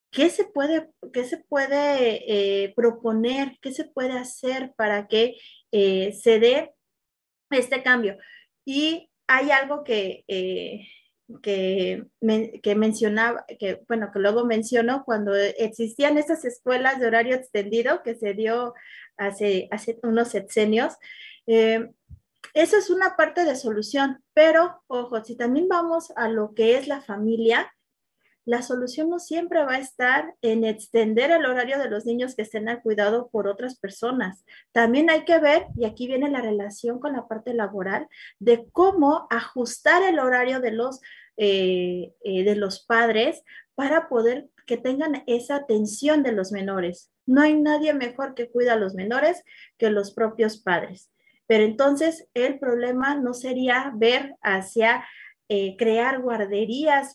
¿Qué se puede proponer? ¿Qué se puede hacer para que se dé este cambio? Y hay algo que mencionaba, que bueno, que luego menciono, cuando existían estas escuelas de horario extendido que se dio hace unos sexenios, eh, eso es una parte de solución, pero ojo, si también vamos a lo que es la familia, la solución no siempre va a estar en extender el horario de los niños que estén al cuidado por otras personas. También hay que ver, y aquí viene la relación con la parte laboral, de cómo ajustar el horario de los padres para poder que tengan esa atención de los menores. No hay nadie mejor que cuida a los menores que los propios padres. Pero entonces el problema no sería ver hacia crear guarderías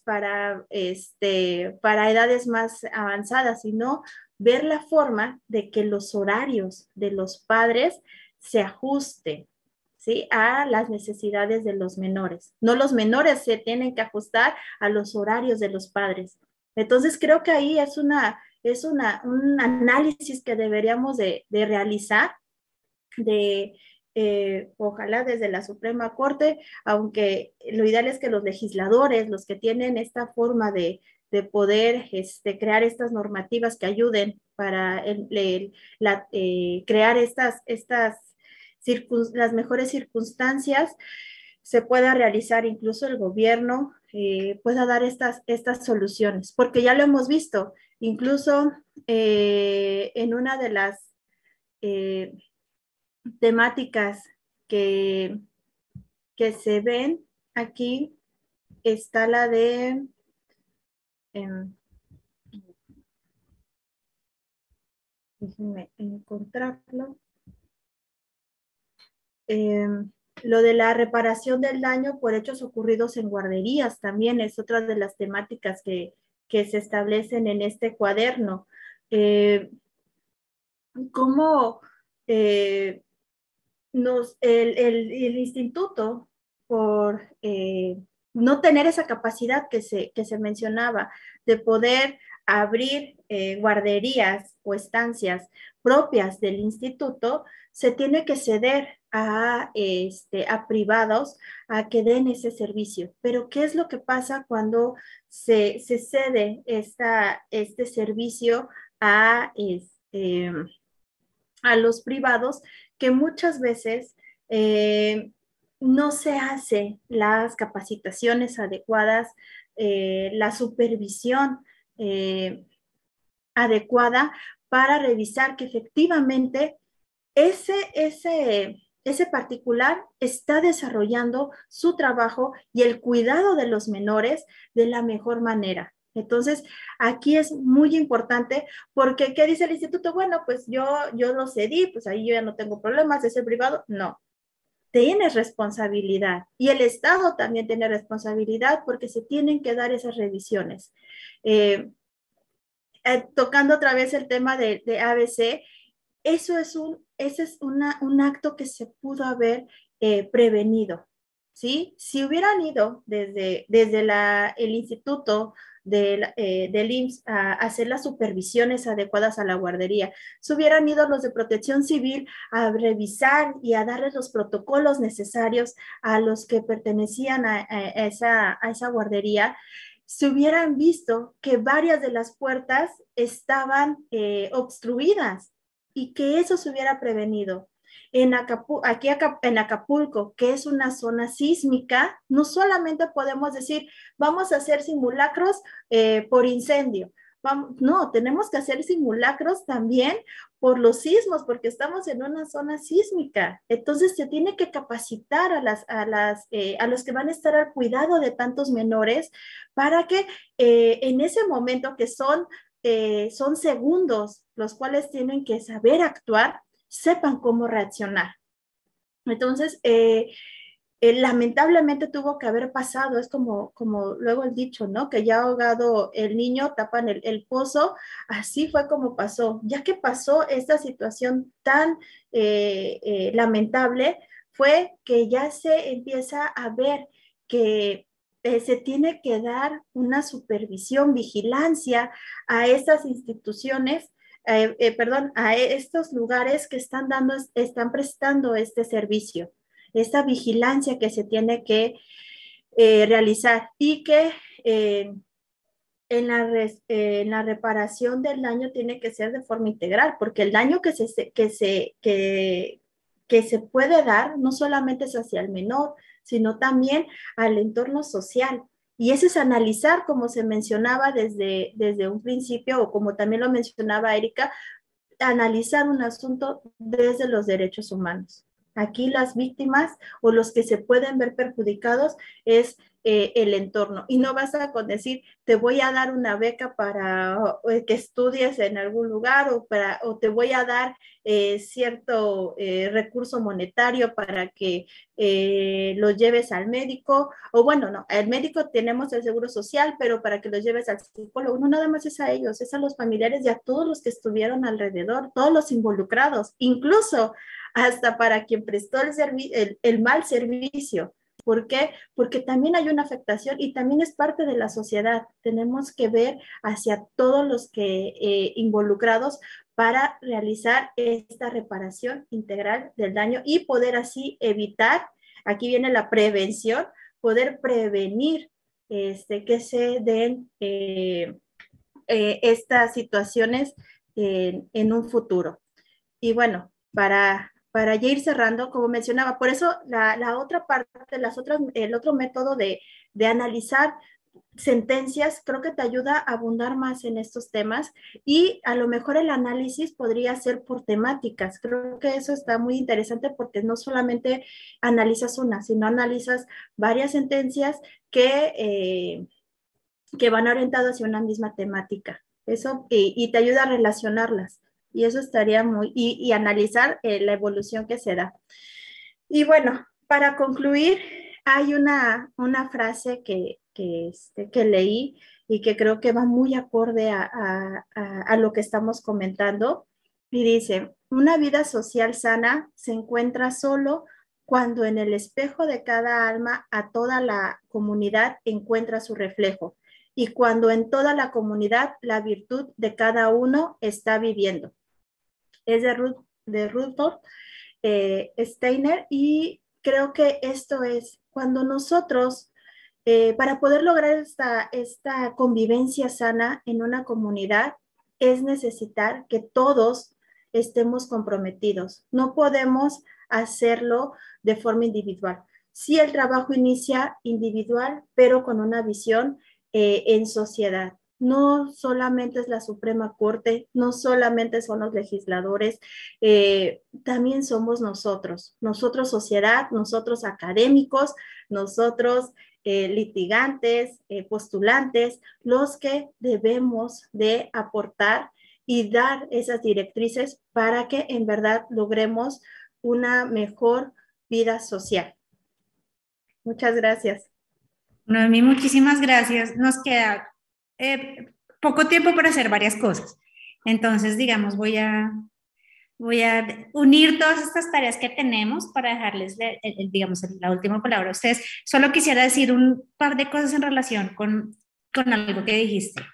para edades más avanzadas, sino ver la forma de que los horarios de los padres se ajusten, ¿sí? A las necesidades de los menores. No los menores se tienen que ajustar a los horarios de los padres. Entonces creo que ahí un análisis que deberíamos de realizar de ojalá desde la Suprema Corte, aunque lo ideal es que los legisladores, los que tienen esta forma de poder crear estas normativas que ayuden para crear las mejores circunstancias, se pueda realizar, incluso el gobierno pueda dar estas soluciones, porque ya lo hemos visto, incluso en una de las temáticas que, que se ven aquí está la de déjenme encontrarlo. Lo de la reparación del daño por hechos ocurridos en guarderías también es otra de las temáticas que se establecen en este cuaderno. ¿Cómo el instituto, por no tener esa capacidad que se mencionaba de poder abrir guarderías o estancias propias del instituto, se tiene que ceder a privados a que den ese servicio. Pero ¿qué es lo que pasa cuando se cede este servicio a los privados, que muchas veces no se hace las capacitaciones adecuadas, la supervisión adecuada para revisar que efectivamente ese particular está desarrollando su trabajo y el cuidado de los menores de la mejor manera? Entonces, aquí es muy importante porque, ¿qué dice el instituto? Bueno, pues yo lo cedí, pues ahí yo ya no tengo problemas, es el privado. No, tienes responsabilidad y el Estado también tiene responsabilidad porque se tienen que dar esas revisiones. Tocando otra vez el tema de ABC, ese es un acto que se pudo haber prevenido, ¿sí? Si hubieran ido desde el instituto del IMSS a hacer las supervisiones adecuadas a la guardería, si hubieran ido los de Protección Civil a revisar y a darles los protocolos necesarios a los que pertenecían a esa guardería, se hubieran visto que varias de las puertas estaban obstruidas y que eso se hubiera prevenido. En Acapulco, que es una zona sísmica, no solamente podemos decir, vamos a hacer simulacros por incendio. No, tenemos que hacer simulacros también por los sismos, porque estamos en una zona sísmica. Entonces se tiene que capacitar a los que van a estar al cuidado de tantos menores para que en ese momento que son segundos, los cuales tienen que saber actuar, sepan cómo reaccionar. Entonces, lamentablemente tuvo que haber pasado, es como luego el dicho, ¿no? Que ya ahogado el niño, tapan el pozo, así fue como pasó. Ya que pasó esta situación tan lamentable, fue que ya se empieza a ver que se tiene que dar una supervisión, vigilancia a estas instituciones, a estos lugares que están prestando este servicio, esta vigilancia que se tiene que realizar y que en la reparación del daño tiene que ser de forma integral, porque el daño que se puede dar no solamente es hacia el menor, sino también al entorno social. Y eso es analizar, como se mencionaba desde un principio, o como también lo mencionaba Erika, analizar un asunto desde los derechos humanos. Aquí las víctimas o los que se pueden ver perjudicados es el entorno. Y no basta con decir, te voy a dar una beca para que estudies en algún lugar o te voy a dar cierto recurso monetario para que lo lleves al médico. O bueno, no, al médico tenemos el seguro social, pero para que lo lleves al psicólogo, no nada más es a ellos, es a los familiares y a todos los que estuvieron todos los involucrados, incluso hasta para quien prestó el mal servicio. ¿Por qué? Porque también hay una afectación y también es parte de la sociedad. Tenemos que ver hacia todos los que involucrados para realizar esta reparación integral del daño y poder así evitar, aquí viene la prevención, poder prevenir que se den estas situaciones en un futuro. Y bueno, para ya ir cerrando, como mencionaba, por eso la otra parte, el otro método de analizar sentencias, creo que te ayuda a abundar más en estos temas y a lo mejor el análisis podría ser por temáticas. Creo que eso está muy interesante porque no solamente analizas una, sino analizas varias sentencias que van orientadas hacia una misma temática. Eso, y te ayuda a relacionarlas. Y eso estaría y analizar la evolución que se da. Y bueno, para concluir, hay una frase que leí y que creo que va muy acorde a lo que estamos comentando. Y dice, una vida social sana se encuentra solo cuando en el espejo de cada alma a toda la comunidad encuentra su reflejo y cuando en toda la comunidad la virtud de cada uno está viviendo. Es de Rudolf Steiner, y creo que esto es cuando nosotros, para poder lograr esta convivencia sana en una comunidad, es necesitar que todos estemos comprometidos. No podemos hacerlo de forma individual. Sí, el trabajo inicia individual, pero con una visión en sociedad. No solamente es la Suprema Corte, no solamente son los legisladores, también somos nosotros sociedad, nosotros académicos, nosotros litigantes, postulantes, los que debemos de aportar y dar esas directrices para que en verdad logremos una mejor vida social. Muchas gracias. Noemí, muchísimas gracias. Nos queda poco tiempo para hacer varias cosas. Entonces, digamos, voy a unir todas estas tareas que tenemos para dejarles, digamos, la última palabra a ustedes. Solo quisiera decir un par de cosas en relación con algo que dijiste.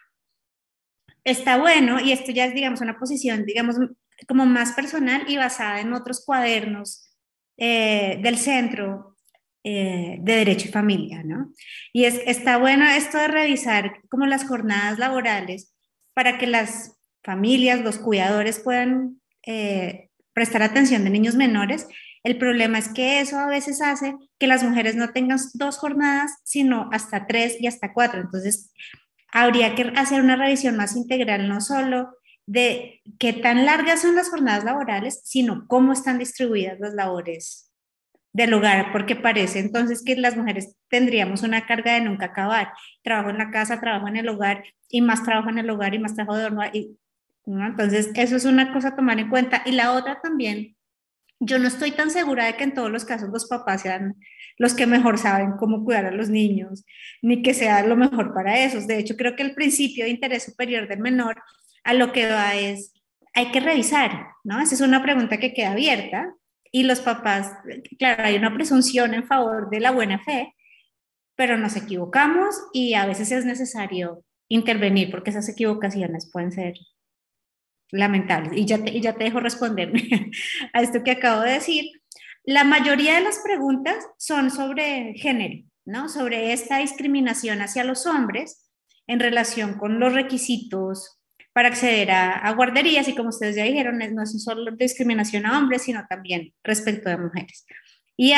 Está bueno, y esto ya es, digamos, una posición, digamos, como más personal y basada en otros cuadernos del Centro de Derecho y Familia, ¿no? Y está bueno esto de revisar como las jornadas laborales para que las familias, los cuidadores puedan prestar atención de niños menores. El problema es que eso a veces hace que las mujeres no tengan 2 jornadas, sino hasta 3 y hasta 4. Entonces, habría que hacer una revisión más integral, no solo de qué tan largas son las jornadas laborales, sino cómo están distribuidas las labores del hogar, porque parece entonces que las mujeres tendríamos una carga de nunca acabar. Trabajo en la casa, trabajo en el hogar, y más trabajo en el hogar, y más trabajo de horno, ¿no? Entonces, eso es una cosa a tomar en cuenta. Y la otra también, yo no estoy tan segura de que en todos los casos los papás sean los que mejor saben cómo cuidar a los niños, ni que sea lo mejor para esos. De hecho, creo que el principio de interés superior del menor a lo que va es, hay que revisar, ¿no? Esa es una pregunta que queda abierta, y los papás, claro, hay una presunción en favor de la buena fe, pero nos equivocamos y a veces es necesario intervenir porque esas equivocaciones pueden ser lamentables. Y ya te dejo responderme a esto que acabo de decir. La mayoría de las preguntas son sobre género, ¿no? Sobre esta discriminación hacia los hombres en relación con los requisitos para acceder a guarderías, y como ustedes ya dijeron, no es solo discriminación a hombres, sino también respecto de mujeres. Y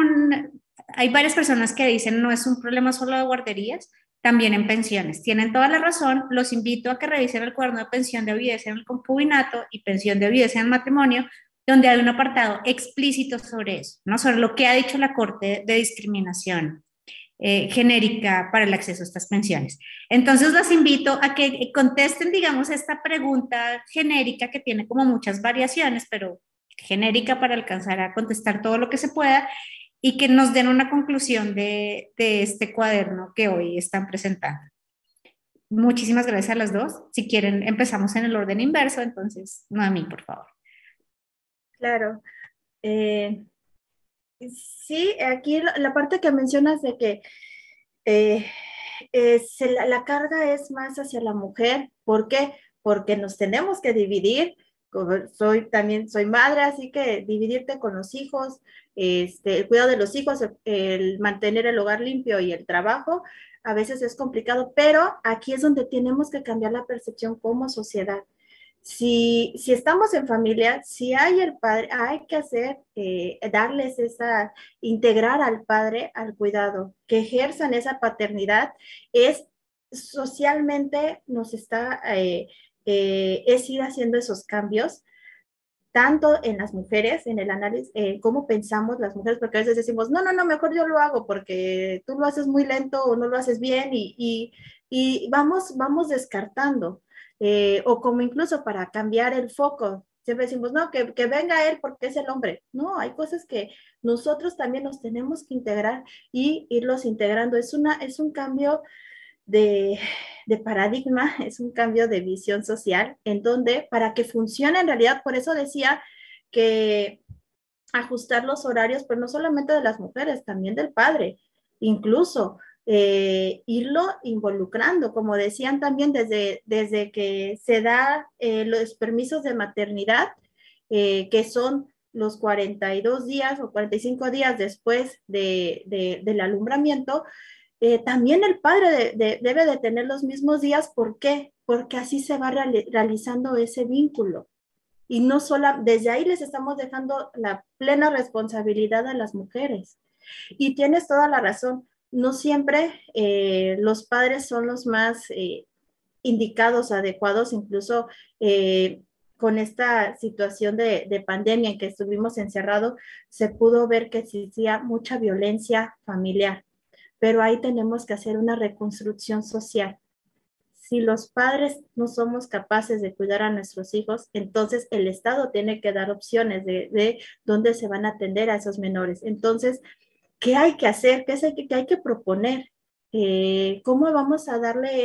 hay varias personas que dicen no es un problema solo de guarderías, también en pensiones. Tienen toda la razón. Los invito a que revisen el cuaderno de pensión de viudez en el concubinato y pensión de viudez en el matrimonio, donde hay un apartado explícito sobre eso, ¿no? Sobre lo que ha dicho la Corte de Discriminación genérica para el acceso a estas pensiones. Entonces, las invito a que contesten, digamos, esta pregunta genérica que tiene como muchas variaciones, pero genérica para alcanzar a contestar todo lo que se pueda, y que nos den una conclusión de este cuaderno que hoy están presentando. Muchísimas gracias a las dos. Si quieren, empezamos en el orden inverso, entonces, Noemí, por favor. Claro. Sí, aquí la parte que mencionas de que la carga es más hacia la mujer. ¿Por qué? Porque nos tenemos que dividir. También soy madre, así que dividirte con los hijos, el cuidado de los hijos, el mantener el hogar limpio y el trabajo, a veces es complicado, pero aquí es donde tenemos que cambiar la percepción como sociedad. Si estamos en familia, si hay el padre, hay que darles integrar al padre al cuidado, que ejerzan esa paternidad, socialmente es ir haciendo esos cambios, tanto en las mujeres, en el análisis, cómo pensamos las mujeres, porque a veces decimos, no, mejor yo lo hago porque tú lo haces muy lento o no lo haces bien, y vamos descartando. O como incluso para cambiar el foco, siempre decimos, no, que venga él porque es el hombre. No, hay cosas que nosotros también nos tenemos que integrar y irlos integrando. Es un cambio de paradigma, es un cambio de visión social, en donde para que funcione en realidad, por eso decía que ajustar los horarios, pero no solamente de las mujeres, también del padre, incluso irlo involucrando, como decían también desde que se da los permisos de maternidad, que son los 42 días o 45 días después del alumbramiento, también el padre debe de tener los mismos días. ¿Por qué? Porque así se va realizando ese vínculo. Y no solo, desde ahí les estamos dejando la plena responsabilidad a las mujeres. Y tienes toda la razón, no siempre los padres son los más indicados, adecuados, incluso con esta situación de pandemia en que estuvimos encerrados, se pudo ver que existía mucha violencia familiar, pero ahí tenemos que hacer una reconstrucción social. Si los padres no somos capaces de cuidar a nuestros hijos, entonces el Estado tiene que dar opciones de dónde se van a atender a esos menores. Entonces, ¿qué hay que hacer? ¿Qué hay que proponer? ¿Cómo vamos a darle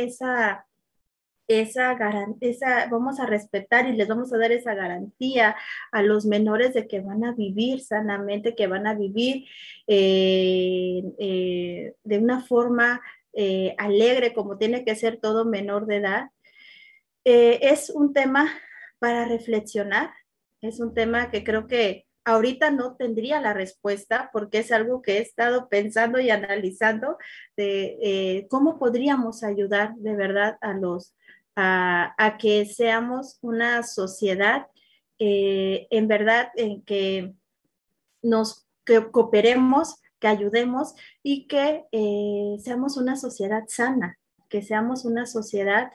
vamos a respetar y les vamos a dar esa garantía a los menores de que van a vivir sanamente, que van a vivir de una forma alegre, como tiene que ser todo menor de edad? Es un tema para reflexionar, es un tema que creo que ahorita no tendría la respuesta, porque es algo que he estado pensando y analizando de cómo podríamos ayudar de verdad a que seamos una sociedad en verdad en que que cooperemos, que ayudemos y que seamos una sociedad sana, que seamos una sociedad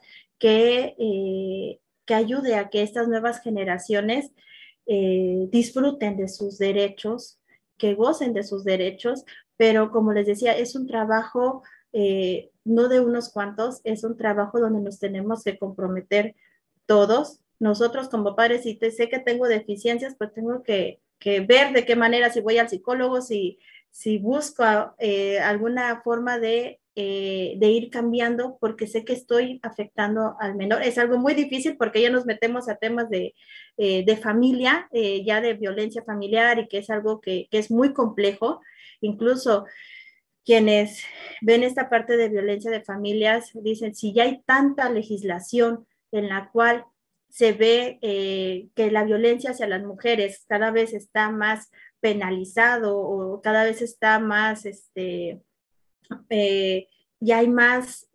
que ayude a que estas nuevas generaciones disfruten de sus derechos, que gocen de sus derechos, pero como les decía, es un trabajo no de unos cuantos, es un trabajo donde nos tenemos que comprometer todos. Nosotros como padres, si sé que tengo deficiencias, pues tengo que ver de qué manera, si voy al psicólogo, si busco alguna forma de ir cambiando, porque sé que estoy afectando al menor. Es algo muy difícil porque ya nos metemos a temas de familia, ya de violencia familiar, y que es algo que es muy complejo. Incluso quienes ven esta parte de violencia de familias dicen, si ya hay tanta legislación en la cual se ve que la violencia hacia las mujeres cada vez está más penalizado o cada vez está más, ya hay más,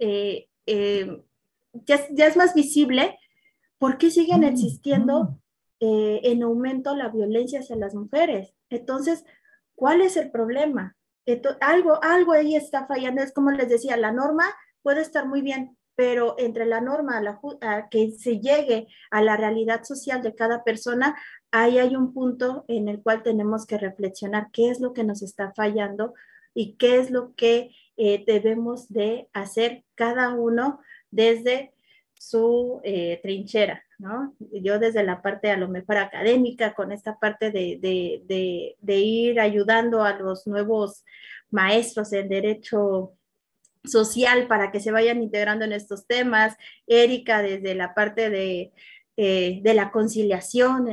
ya es más visible. ¿Por qué siguen existiendo en aumento la violencia hacia las mujeres? Entonces, ¿cuál es el problema? Algo ahí está fallando. Es como les decía, la norma puede estar muy bien, pero entre la norma a que se llegue a la realidad social de cada persona, ahí hay un punto en el cual tenemos que reflexionar qué es lo que nos está fallando y qué es lo que debemos de hacer cada uno desde su trinchera, ¿no? Yo desde la parte a lo mejor académica, con esta parte de ir ayudando a los nuevos maestros en derecho social para que se vayan integrando en estos temas. Erika desde la parte de la conciliación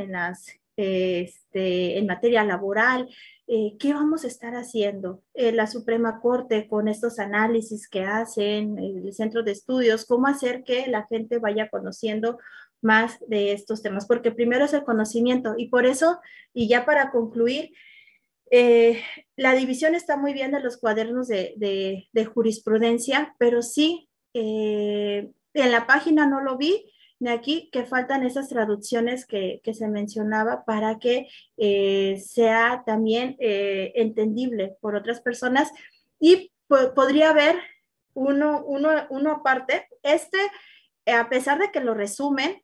en materia laboral. ¿Qué vamos a estar haciendo? La Suprema Corte con estos análisis que hacen, el Centro de Estudios, cómo hacer que la gente vaya conociendo más de estos temas, porque primero es el conocimiento y por eso, y ya para concluir, la división está muy bien de los cuadernos de jurisprudencia, pero sí, en la página no lo vi, de aquí que faltan esas traducciones que se mencionaba para que sea también entendible por otras personas y podría haber uno aparte. A pesar de que lo resumen,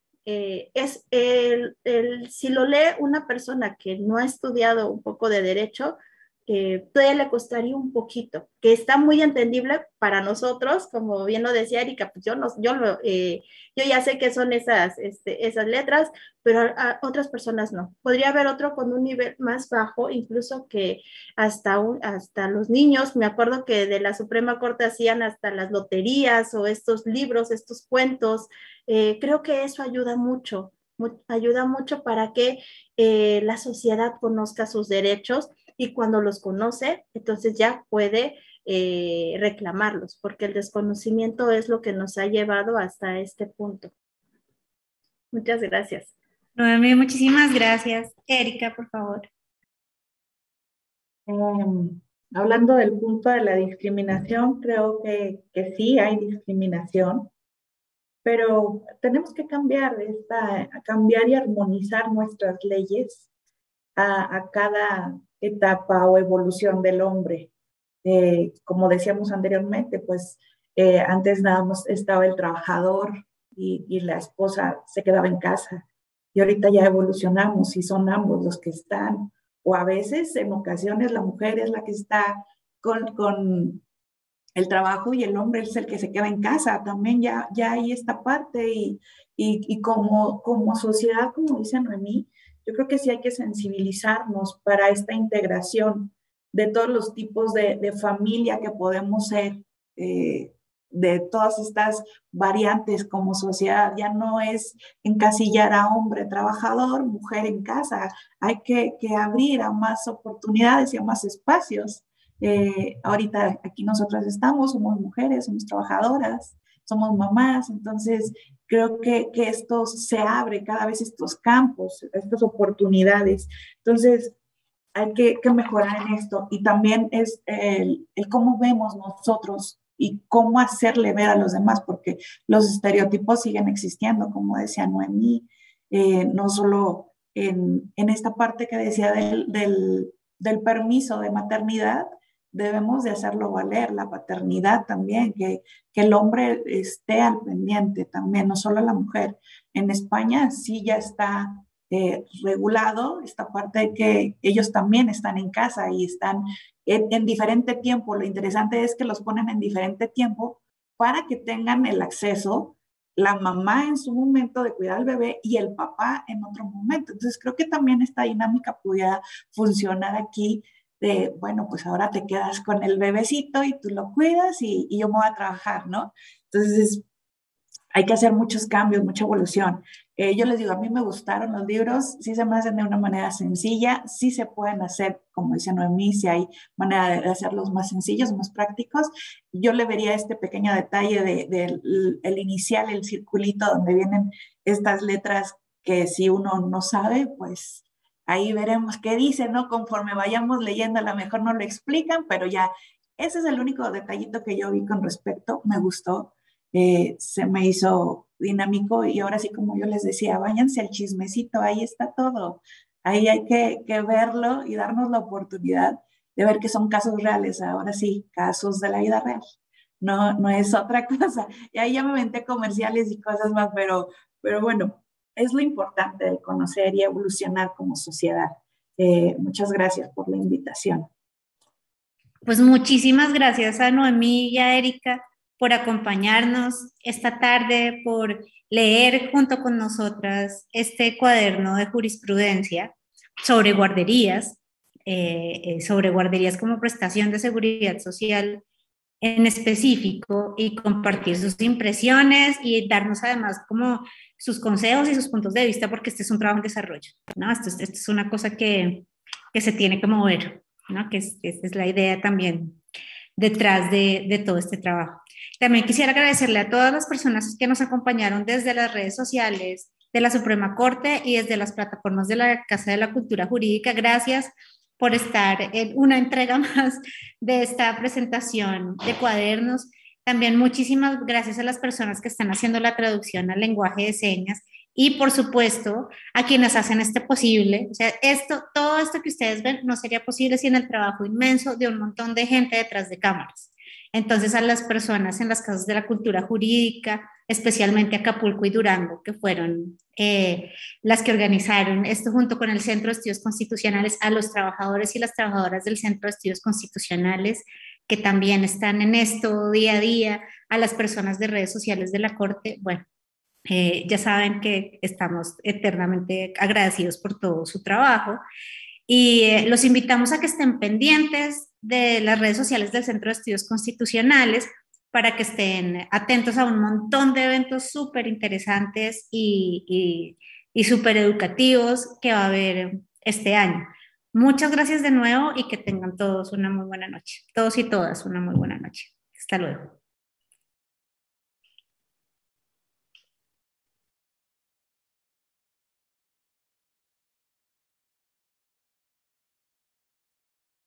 si lo lee una persona que no ha estudiado un poco de derecho, todavía le costaría un poquito, que está muy entendible para nosotros, como bien lo decía Erika, pues yo ya sé que son esas letras, pero a otras personas no. Podría haber otro con un nivel más bajo, incluso que hasta los niños, me acuerdo que de la Suprema Corte hacían hasta las loterías o estos libros, estos cuentos. Creo que eso ayuda mucho, ayuda mucho para que la sociedad conozca sus derechos y cuando los conoce, entonces ya puede reclamarlos, porque el desconocimiento es lo que nos ha llevado hasta este punto. Muchas gracias. Noemí, muchísimas gracias. Erika, por favor. Hablando del punto de la discriminación, creo que sí hay discriminación, pero tenemos que cambiar y armonizar nuestras leyes a cada etapa o evolución del hombre. Como decíamos anteriormente, pues antes nada más estaba el trabajador y la esposa se quedaba en casa. Y ahorita ya evolucionamos y son ambos los que están, o a veces en ocasiones la mujer es la que está con el trabajo y el hombre es el que se queda en casa. También ya hay esta parte y como sociedad, como dice Noemí, yo creo que sí hay que sensibilizarnos para esta integración de todos los tipos de familia que podemos ser, de todas estas variantes como sociedad. Ya no es encasillar a hombre trabajador, mujer en casa. Hay que abrir a más oportunidades y a más espacios. Ahorita aquí nosotras estamos, somos mujeres, somos trabajadoras, somos mamás, entonces creo que esto se abre cada vez estos campos, estas oportunidades. Entonces, hay que mejorar en esto y también es el cómo vemos nosotros y cómo hacerle ver a los demás, porque los estereotipos siguen existiendo, como decía Noemí, no solo en esta parte que decía del permiso de maternidad, debemos de hacerlo valer, la paternidad también, que el hombre esté al pendiente también, no solo la mujer. En España sí ya está regulado esta parte de que ellos también están en casa y están en diferente tiempo. Lo interesante es que los ponen en diferente tiempo para que tengan el acceso la mamá en su momento de cuidar al bebé y el papá en otro momento. Entonces creo que también esta dinámica pudiera funcionar aquí de, bueno, pues ahora te quedas con el bebecito y tú lo cuidas y yo me voy a trabajar, ¿no? Entonces hay que hacer muchos cambios, mucha evolución. Yo les digo, a mí me gustaron los libros, sí se me hacen de una manera sencilla, sí se pueden hacer, como dice Noemí, si hay manera de hacerlos más sencillos, más prácticos. Yo le vería este pequeño detalle del inicial, el circulito donde vienen estas letras que si uno no sabe, pues ahí veremos qué dice, ¿no? Conforme vayamos leyendo, a lo mejor no lo explican, pero ya, ese es el único detallito que yo vi con respecto, me gustó. Se me hizo dinámico y ahora sí, como yo les decía, váyanse al chismecito, ahí está todo. Ahí hay que verlo y darnos la oportunidad de ver que son casos reales, ahora sí, casos de la vida real. No es otra cosa. Y ahí ya me inventé comerciales y cosas más, pero bueno, es lo importante de conocer y evolucionar como sociedad. Muchas gracias por la invitación. Pues muchísimas gracias a Noemí y a Erika por acompañarnos esta tarde, por leer junto con nosotras este cuaderno de jurisprudencia sobre guarderías como prestación de seguridad social en específico y compartir sus impresiones y darnos además como sus consejos y sus puntos de vista, porque este es un trabajo en desarrollo, ¿no? Esto es una cosa que se tiene que mover, ¿no? Que es la idea también detrás de todo este trabajo. También quisiera agradecerle a todas las personas que nos acompañaron desde las redes sociales de la Suprema Corte y desde las plataformas de la Casa de la Cultura Jurídica. Gracias por estar en una entrega más de esta presentación de cuadernos. También muchísimas gracias a las personas que están haciendo la traducción al lenguaje de señas y por supuesto a quienes hacen esto posible. O sea, todo esto que ustedes ven no sería posible sin el trabajo inmenso de un montón de gente detrás de cámaras. Entonces, a las personas en las casas de la cultura jurídica, especialmente Acapulco y Durango, que fueron las que organizaron esto junto con el Centro de Estudios Constitucionales, a los trabajadores y las trabajadoras del Centro de Estudios Constitucionales, que también están en esto día a día, a las personas de redes sociales de la Corte. Bueno, ya saben que estamos eternamente agradecidos por todo su trabajo y los invitamos a que estén pendientes de las redes sociales del Centro de Estudios Constitucionales para que estén atentos a un montón de eventos súper interesantes y y súper educativos que va a haber este año. Muchas gracias de nuevo y que tengan todos una muy buena noche. Todos y todas una muy buena noche. Hasta luego.